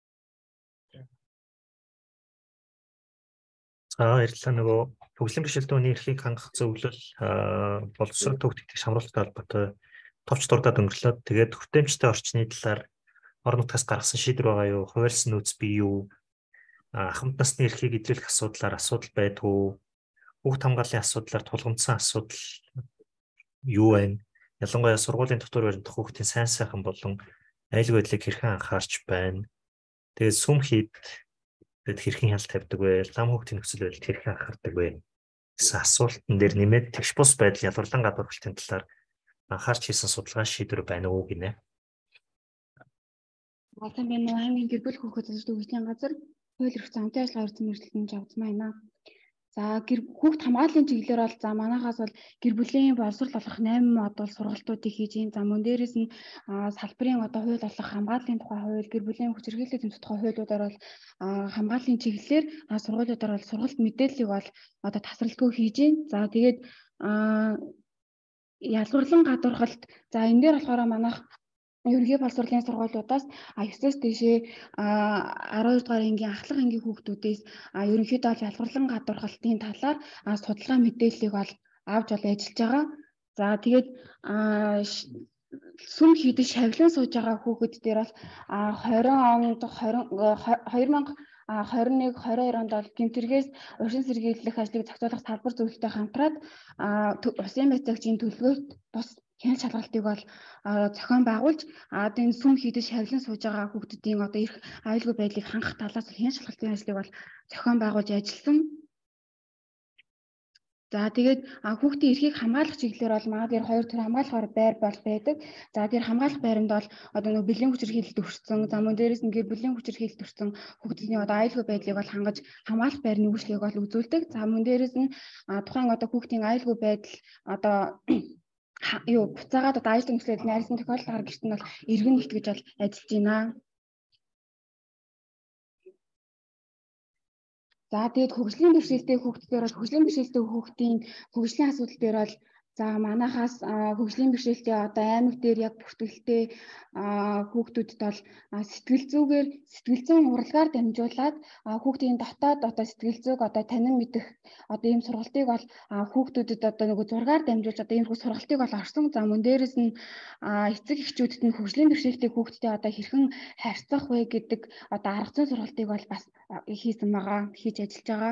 За баярлалаа. Нөгөө төгслийн бэрхшээлтийн эрхийг хангах зөвлөл боловсрол төгтөгдөх шамруулалттай холбоотой товч дурдаад өнгөрлөөд тэгээд хүртээмжтэй орчны талаар орон нутгаас гаргасан шийдвэр байгаа юу? Хуваарьсан нөөц бий юу? Ахмад насны эрхийг эдлүүлэх асуудлаар асуудал байдгүй. Хүүхд хамгааллын асуудлаар тулгамдсан асуудал юу вэ? Ялангуяа сургуулийн дотор баримтах хүүхдийн сайн сайхан болон аюулгүй байдлыг хэрхэн анхаарч байна? Тэгээд сүм хийд Тэгэд хэрхэн хяналт тавьдаг вэ? Лам хүүхдийн нөхцөл байдалд хэрхэн анхаардаг вэ? Гэсэн асуултан дээр нэмээд тэгш бус байдал ялварлан гадуурхалтын талаар анхаарч хийсэн судалгаа шийдвэр байна уу гинэ. Одоо би нөө аймгийн гэр бүл хүүхэд зөвлөлийн газар хууль эрх замтай ажиллагаа эрдэм мэргэжилтэнд явагдсан байна. За гэр хүүхд хамгааллын чиглэлээр бол за манайхаас бол гэр бүлийн боловсрол олох восемь модуль сургалтуудыг хийж ийн. За мөн дээрээс нь салбарын одоо хууль олох хамгааллын тухай хууль, гэр бүлийн хүчирхийллийн тэмцэх тухай хуулиудаар бол хамгааллын чиглэлээр сургуулиудаар бол сургалт мэдээллийг бол одоо тасралтгүй хийж ийн. За тэгээд ялгарлан гадуурхалт за энэ дээр болохоор манайх ерөнхий боловсролын сургуулиудаас девятээс дэшээ двадцать дугаар ангийн ахлах ангийн хүүхдүүдээс ерөнхийдөө ялгарлан гадуурхалтын талаар судалгаа мэдээллийг бол авч бол ажиллаж байгаа. За тэгээд сүм хийдэж шавлан сууж байгаа хүүхэд дээр бол двадцать онд двадцать мянга двадцать один двадцать хоёр онд бол гэмтэргээс уршин сэргийлэх ажлыг зохицуулах салбар зөвлөлтөй хамтраад усын байцаагчийн төлөвлөгөөт бус хяналт шалгалтыг бол зохион байгуулж энэ сүм хийдэж шавлан сууж байгаа хүүхдүүдийн одоо эрх аюулгүй байдлыг хангах талаас хяналт шалгалтын ажлыг бол зохион байгуулж ажилласан. За тэгээд хүүхдийн эрхийг хамгаалах чиглэлээр бол манай дээр хоёр төр хамгаалахаар байр бол байдаг. За тэр хамгаалах байранд бол одоо нэг бэлэн хүчирхийлэлд өртсөн, за мөн дээрээс нь гэр бүлийн хүчирхийлэлд өртсөн хүүхдийн одоо аюулгүй байдлыг бол хангаж хамгаалах байрны үйлчлэгийг бол үзүүлдэг. За мөн дээрээс нь тухайн одоо хүүхдийн аюулгүй байдал одоо юу буцаагаад одоо аюултай нөхцөлд найрсан тохиолдолд гэрт нь бол иргэн нэгтгэж бол ажиллаж байна. За тэгээд хөгжлийн бэрхшээлтэй хүүхдүүдээр бол хөгжлийн бэрхшээлтэй хүүхдийн хөгжлийн асуудал дээр бол за манайхаас хөгжлийн бэрхшээлтэй одоо аймаг дээр яг бүртгэлтэй хүүхдүүдэд бол сэтгэл зүйгээр сэтгэл зүйн уралгаар дамжуулаад хүүхдийн дотоод одоо сэтгэл зүйг одоо танин мэдэх одоо ийм сургалтыг бол хүүхдүүдэд одоо нөгөө зургаар дамжуулж одоо иймэрхүү сургалтыг бол орсон. За мөн дээрээс нь эцэг эхчүүдэд нь хөгжлийн бэрхшээлтэй хүүхдтэй одоо хэрхэн харьцах вэ гэдэг одоо арга зүйн сургалтыг бол бас хийсэн байгаа, хийж ажиллаж байгаа.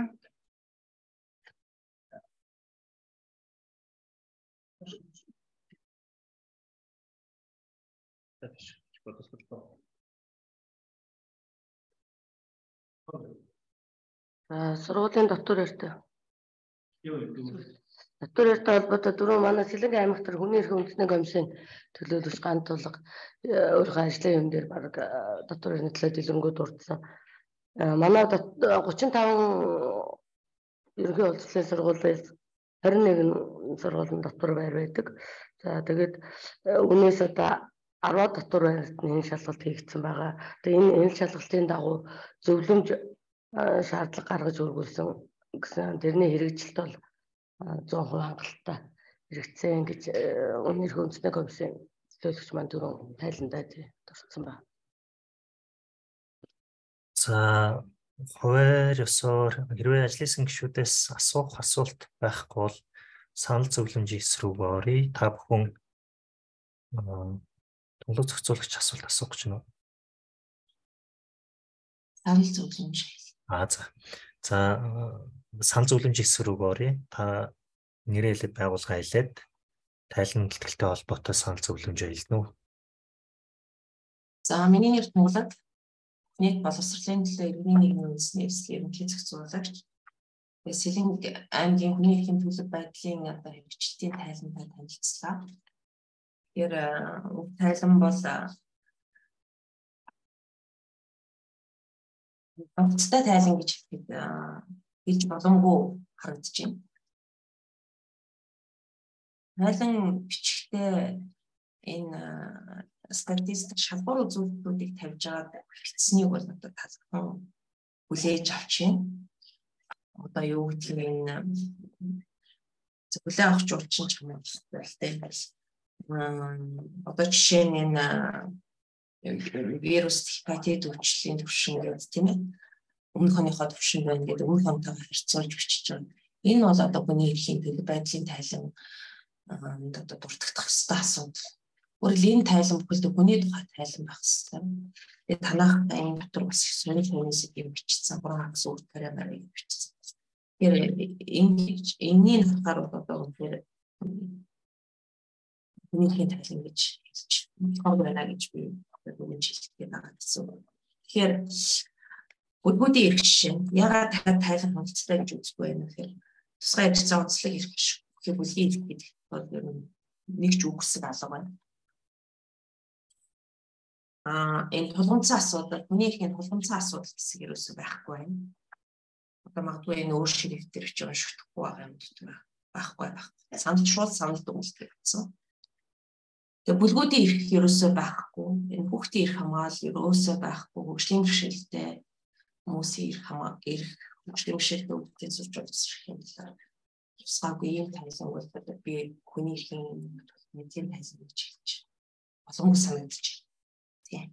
Аа сургуулийн дотор ярьтаа. Дотор эрхтэй холбоотой дөрөв манай Сэлэнг аймаг төр хүний эрхийн үндэсний комиссийн төлөөлөгч ганц тулга өөрийнхөө ажлын юм дээр баг дотор эрхний төлөө дэлгэрэнгүй дурдсан. Манай гучин таван ерөнхий улсын сургуулиас харин нэгэн сургуулийн дотор байр байдаг. За тэгээд үнээс одоо арваад дотор байрт энэ шалгалт хийгдсэн байгаа. Тэгээд энэ энэ шалгалтын дагуу зөвлөмж шаардлага гаргаж өргүүлсэн гэсэн тэрний хэрэгжилт бол зуун хувь хангалттай хэрэгцээ гэж Үнийн эрхийн үндэсний комиссийн төлөөлөгч маань түрүүн тайландаа дурдсан байна. За хуваар ёсоор хэрвээ ажлын гишүүдээс асуух асуулт байхгүй бол санал зөвлөмжийн эсрэг оръё. Та бүхэн тунгалаг зохицуулагч асуулт асуух гэж байна уу? Санал зөвлөмж. Аа за. За санал зөвлөмжийн эсрэг оръё. Та нэрээ хэлээд байгуулга хэлээд тайлан бэлтгэлтэй холбоотой санал зөвлөмж хэлнэ үү? За миний нэр Тунгалаг. Нэг боловсролын төлөө иргэний нийгмийн үндэсний эсрэг ерөнхий зохицуулагч. Сэлэнг аймгийн хүний эрхийн төлөв байдлын одоо хэрэгжилтийн тайлантай танилцлаа. Тэр тайлан бол онцтой тайлан гэж хэлж боломгүй харагдаж байна. Тайлан бичгтээ энэ статистик шалгуур үзүүлэлтүүдийг тавьж байгаа бичсэнийг бол одоо талхан хүлээж авч байна. Одоо юу гэдгийг энэ хүлээн авах жуулчин чамдалтай байна. Одоо жишээ нь энэ вирус гепатит өвчлөлийн түвшин гэдэг тийм ээ. Өмнөх оныхоо түвшин байна гэдэг өмнөх онтойгоо харьцуулж бичиж байгаа. Энэ бол одоо хүний эрхийн төлөв байдлын тайлан одоо дурддах хэвээр асуудал. Өөрөөр энэ тайлан бүхэлдээ хүний тухай тайлан байх хэвээр. Тэгээд танах энэ дотор бас сони хүмүүсийг юм бичсэн, гурван хагас үр тарианаар бичсэн. Тэгэхээр энэ энэний харахаар одоо үнээр хүний тайлан гэж хэлж байна гэж би бүгд хэлдэг байгаа гэсэн. Тэгэхээр бүлгүүдийн эрх жишээ ягаад тайлан хангалттай гэж үздэг вэ гэхээр тусгай хэрэгцээ онцлог эрх биш. Тэгэхээр бүлгийн эрх гэдэг бол ер нь нэг ч үгсэг алга байна. А энэ тулгымцсан асуудал, хүний эрхийн тулгымцсан асуудал гэсэн ерөөсөө байхгүй байна. Одоо магадгүй энэ өөр ширхэг дээр ч уншигдахгүй байгаа юм дотор байхгүй байх. Санал шууд санал дүгнэлт гэсэн. Тэгээ бүлгүүдийн эрх ерөөсөө байхгүй. Энэ хүүхдийн эрх хамгаалал ерөөсөө байхгүй. Хөгжлийн бэрхшээлтэй хүмүүсийн эрх хамгаалал, эрх хөгжлийн бэрхшээлтэй үүдийн сурч өсрөх юм байна. Тусгайгүй юм тайлан бол би хүний эрхийн мэдлийн тайлан гэж хэлж боломжтой санагдаж байна. Тийм.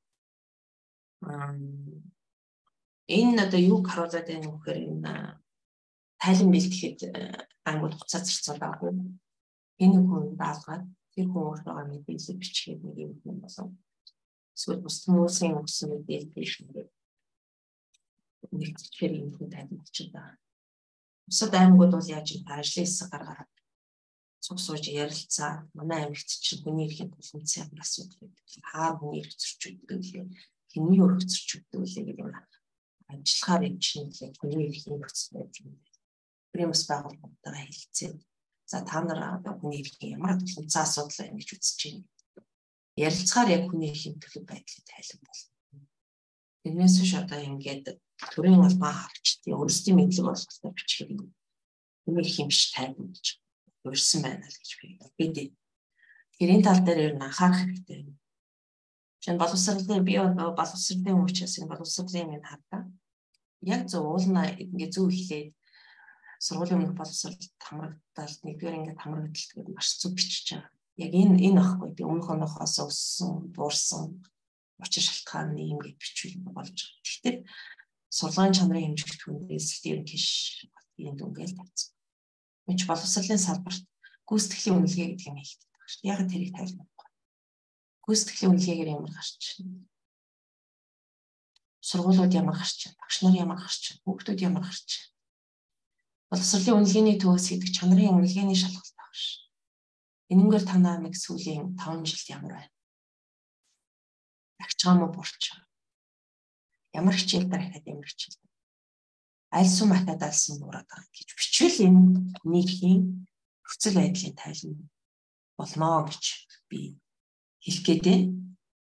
Энэ одоо юу харуулдаг вэ гэхээр энэ тайлан бэлтгэхэд ангууд хуцаа зарцуулаагүй. Энэ хүн даалгаад тэр хүн өөртөө мэдээлэл бичгээд нэг юм юм болсон. Эсвэл бус хүмүүсийн өгсөн мэдээлэл нэг зэрэг юм хүн тайлан бичиж байгаа. Бусад аймагуд бол яаж юм ажлын хэсэг гаргаад цуг сууж ярилцаа. Манай аймагт чинь хүний эрхийн тулгымцсан ямар асуудал байдаг. Хаа хүний эрх зөрчигддөг вэ? Хэний өрх зөрчигддөг вэ гэдэг нь ажиллахаар юм чинь хүний эрхийн нөхцөл байдал. Примус байгууллагатайгаа хэлцээ. За та нар одоо хүний эрхийн ямар тулгымцсан асуудал байна гэж үзэж байна. Ярилцахаар яг хүний эрхийн төлөв байдлыг тайлан болно. Тэрнээс биш одоо ингээд төрийн албан хаагчдын өөрсдийн мэдлэг боловсролтой бичгийг хүний эрхийн биш тайлан гэж урьсан байна л гэж би бид тэрийн тал дээр ер нь анхаарах хэрэгтэй. Жишээ нь боловсролын би боловсролын учраас энэ боловсролын юм хардаа. Яг зөв уулна ингээ зөв ихлээд сургуулийн өмнөх боловсролд хамрагдтал нэгдүгээр ингээ хамрагдтал гэдэг маш зөв бичиж байгаа. Яг энэ энэ ахгүй би өмнөх оноохоос өссөн, буурсан учир шалтгааны юм гэж бичвэл болж байгаа. Гэхдээ сургуулийн чанарын хэмжигт хүндээс тэр киш энэ дүнгээл тавьсан. Мич боловсролын салбарт гүйцэтгэлийн үнэлгээ гэдэг юм хэлдэг байна шүү дээ. Яг тэрийг тайлбарлах байхгүй. Гүйцэтгэлийн үнэлгээгээр ямар гарч байна? Сургуулиуд ямар гарч байна? Багш нар ямар гарч байна? Хүүхдүүд ямар гарч байна? Боловсролын үнэлгээний төвөөс гэдэг чанарын үнэлгээний шалгалт байгаа ш. Энэнгээр танаа нэг сүүлийн таван жилд ямар байна? Агч байгаа мó бурч. Ямар хичээл дарахад ямар хичээл. Альсуу матад алсан буураад байгаа гэж бичвэл энэ нийгмийн нөхцөл байдлын тайлан болно гэж би хэлэх гээд байна.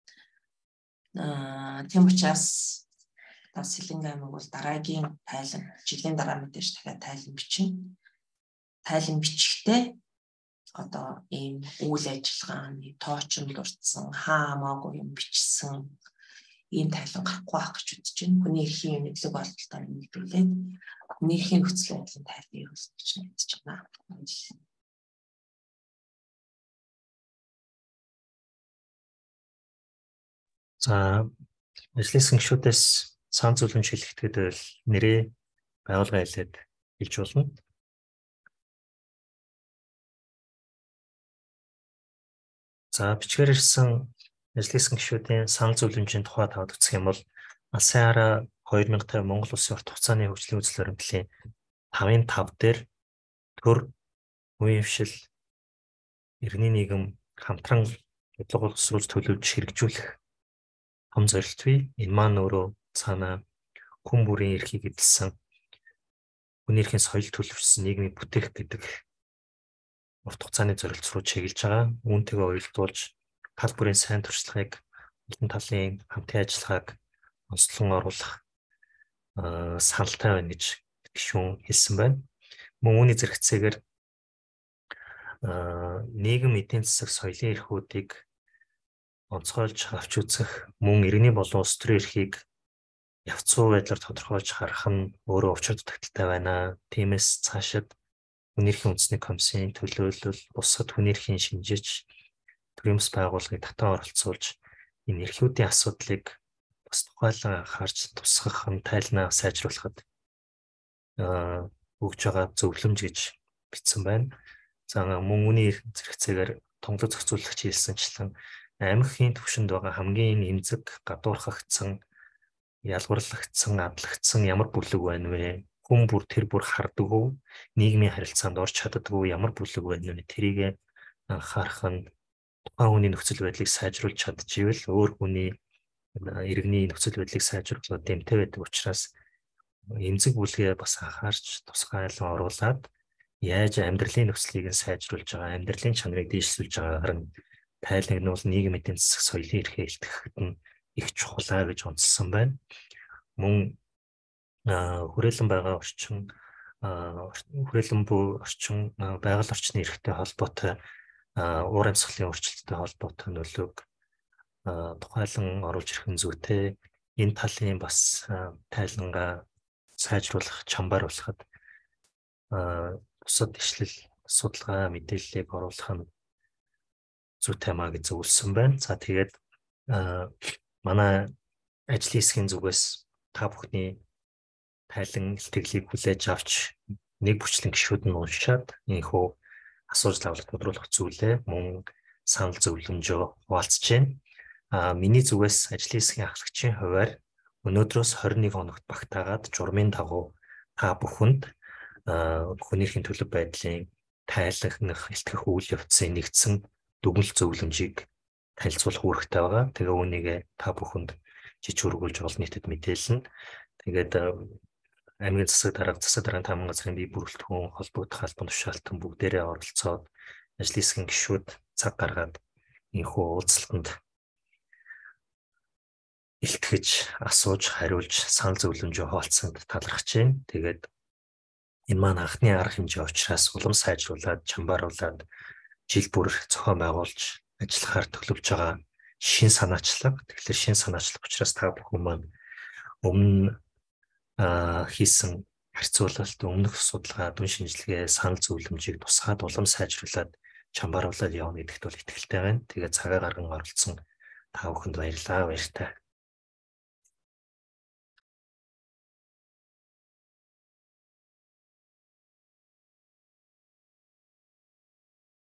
Аа тийм учраас та Сэлэнг аймаг бол дараагийн тайлан жилийн дараа мэдээж дахиад тайлан бичнэ. Тайлан бичихтэй одоо ийм үйл ажиллагааны тоочмд урдсан хаа хамаагүй юм бичсэн ийм тайлан гарахгүй байх гэж үзэж байна. Хүний эрхийн мэдлэг бололтоор нэмэгдүүлээд хүний эрхийн нөхцөл байдлын тайлбар явуулах гэж мэдэж байна. За ажлын гишүүдээс сан зөвлөм шилжүүлэхэд бол нэрээ байгуулгын хэлээд хэлж болно. За бичгээр ирсэн ажлын гишүүдийн санал зөвлөмжийн тухай тавд үзэх юм бол Алсын хараа хоёр мянга тавь Монгол Улсын урт хугацааны хөгжлийн үзэл баримтлалын тавын тав дээр төр үеийн хвшил иргэний нийгэм хамтран бодлого боловсруулж төлөвлөж хэрэгжүүлэх том зорилт бий. Энэ маань өөрөө цаана хүн бүрийн эрхийг эзэлсэн хүний эрхийн соёл төлөвшсөн нийгмийг бүтээх гэдэг урт хугацааны зорилт руу чиглэж байгаа. Үүнтэйгээ уялдуулж тал бүрийн сайн туршлагыг олон талын хамтын ажиллагааг онцлон оруулах саналтай байна гэж гишүүн хэлсэн байна. Мөн үүний зэрэгцээгээр нийгэм эдийн засаг соёлын эрхүүдийг онцгойлж авч үзэх, мөн иргэний болон улс төрийн эрхийг явцуу байдлаар тодорхойлж харах нь өөрөө учир дутагдaltaй байна. Тиймээс цаашид хүний эрхийн үндэсний комиссийн төлөөлөл, бусад хүний эрхийн шинжиж, төрийн бас байгууллагыг татан оролцуулж энэ эрхүүдийн асуудлыг бас тухайлан анхаарч тусгах нь тайлнаа сайжруулахад өгж байгаа зөвлөмж гэж бичсэн байна. За мөн үүний зэрэгцээгээр тунгалаг зохицуулагч хэлсэнчлэн аймгийн түвшинд байгаа хамгийн эмзэг, гадуурхагдсан, ялгуурлагдсан, адлагдсан ямар бүлэг байна вэ? Хүн бүр тэр бүр хардаггүй, нийгмийн харилцаанд орж чаддаггүй ямар бүлэг байна вэ? Тэрийг анхаарах нь тухайн хүний нөхцөл байдлыг сайжруулж чадчихвэл өөр хүний иргэний нөхцөл байдлыг сайжруулах дэмтэй байдаг учраас эмзэг бүлгээ бас анхаарч тусгайлан оруулаад яаж амьдралын нөхцөлийг сайжруулж байгаа, амьдралын чанарыг дэвшүүлж байгаагаар нь тайлгнуул нийгэм эдийн засаг соёлын эрхээ илтгэхэд нь их чухлаа гэж онцлсан байна. Мөн хүрээлэн байгаа орчин, хүрээлэн буй орчин, байгаль орчны эрхтэй холбоотой уур амьсгалын өөрчлөлттэй холбоотой нөлөөг тухайлан оруулж ирэх нь зүйтэй. Энэ талын бас тайлангаа сайжруулах, чамбааруулахад бусад ишлэл, судалгаа, мэдээллийг оруулах нь зүйтэй маа гэж зөвлөсөн байна. За тэгээд манай ажлын хэсгийн зүгээс та бүхний тайлан илтгэлийг хүлээж авч нэг бүчлэн гишүүд нь уншаад энэхүү асууж лавлах тодруулах зүйлээ мөн санал зөвлөмжөө хуваалцж байна. А миний зүгээс ажлын хэсгийн ахлагчийн хувьар өнөөдрөөс хорин нэг хоногт багтаагаад журмын дагуу та бүхэнд хүний эрхийн төлөв байдлын тайлгнах, илтгэх үйл явцын нэгдсэн дүгнэлт зөвлөмжийг танилцуулах үүрэгтэй байгаа. Тэгээ үүнийг та бүхэнд жиж өргүүлж олон нийтэд мэдээлнэ. Тэгээд аймгийн засаг дарга, засаг даргын таамаг газрын бие бүрэлдэхүүн, холбогдох албан тушаалтан бүгдээрээ оролцоод ажлын хэсгийн гишүүд цаг гаргаад энэхүү уулзалтанд илтгэж, асууж, хариулж, санал зөвлөмжөө хуваалцсанд талархаж байна. Тэгээд энэ маань анхны арга хэмжээ учраас улам сайжруулад, чамбааруулад жил бүр зохион байгуулж ажиллахаар төлөвлөж байгаа шин санаачлаг. Тэгэхээр шин санаачлаг учраас та бүхэн маань өмнө хийсэн харьцуулалт, өмнөх судалгаа, дүн шинжилгээ, санал зөвлөмжийг тусгаад улам сайжруулад чамбааруулаад явна гэдэгт бол итгэлтэй байна. Тэгээд цагаа гарган оролцсон та бүхэнд баярлалаа, баяртай.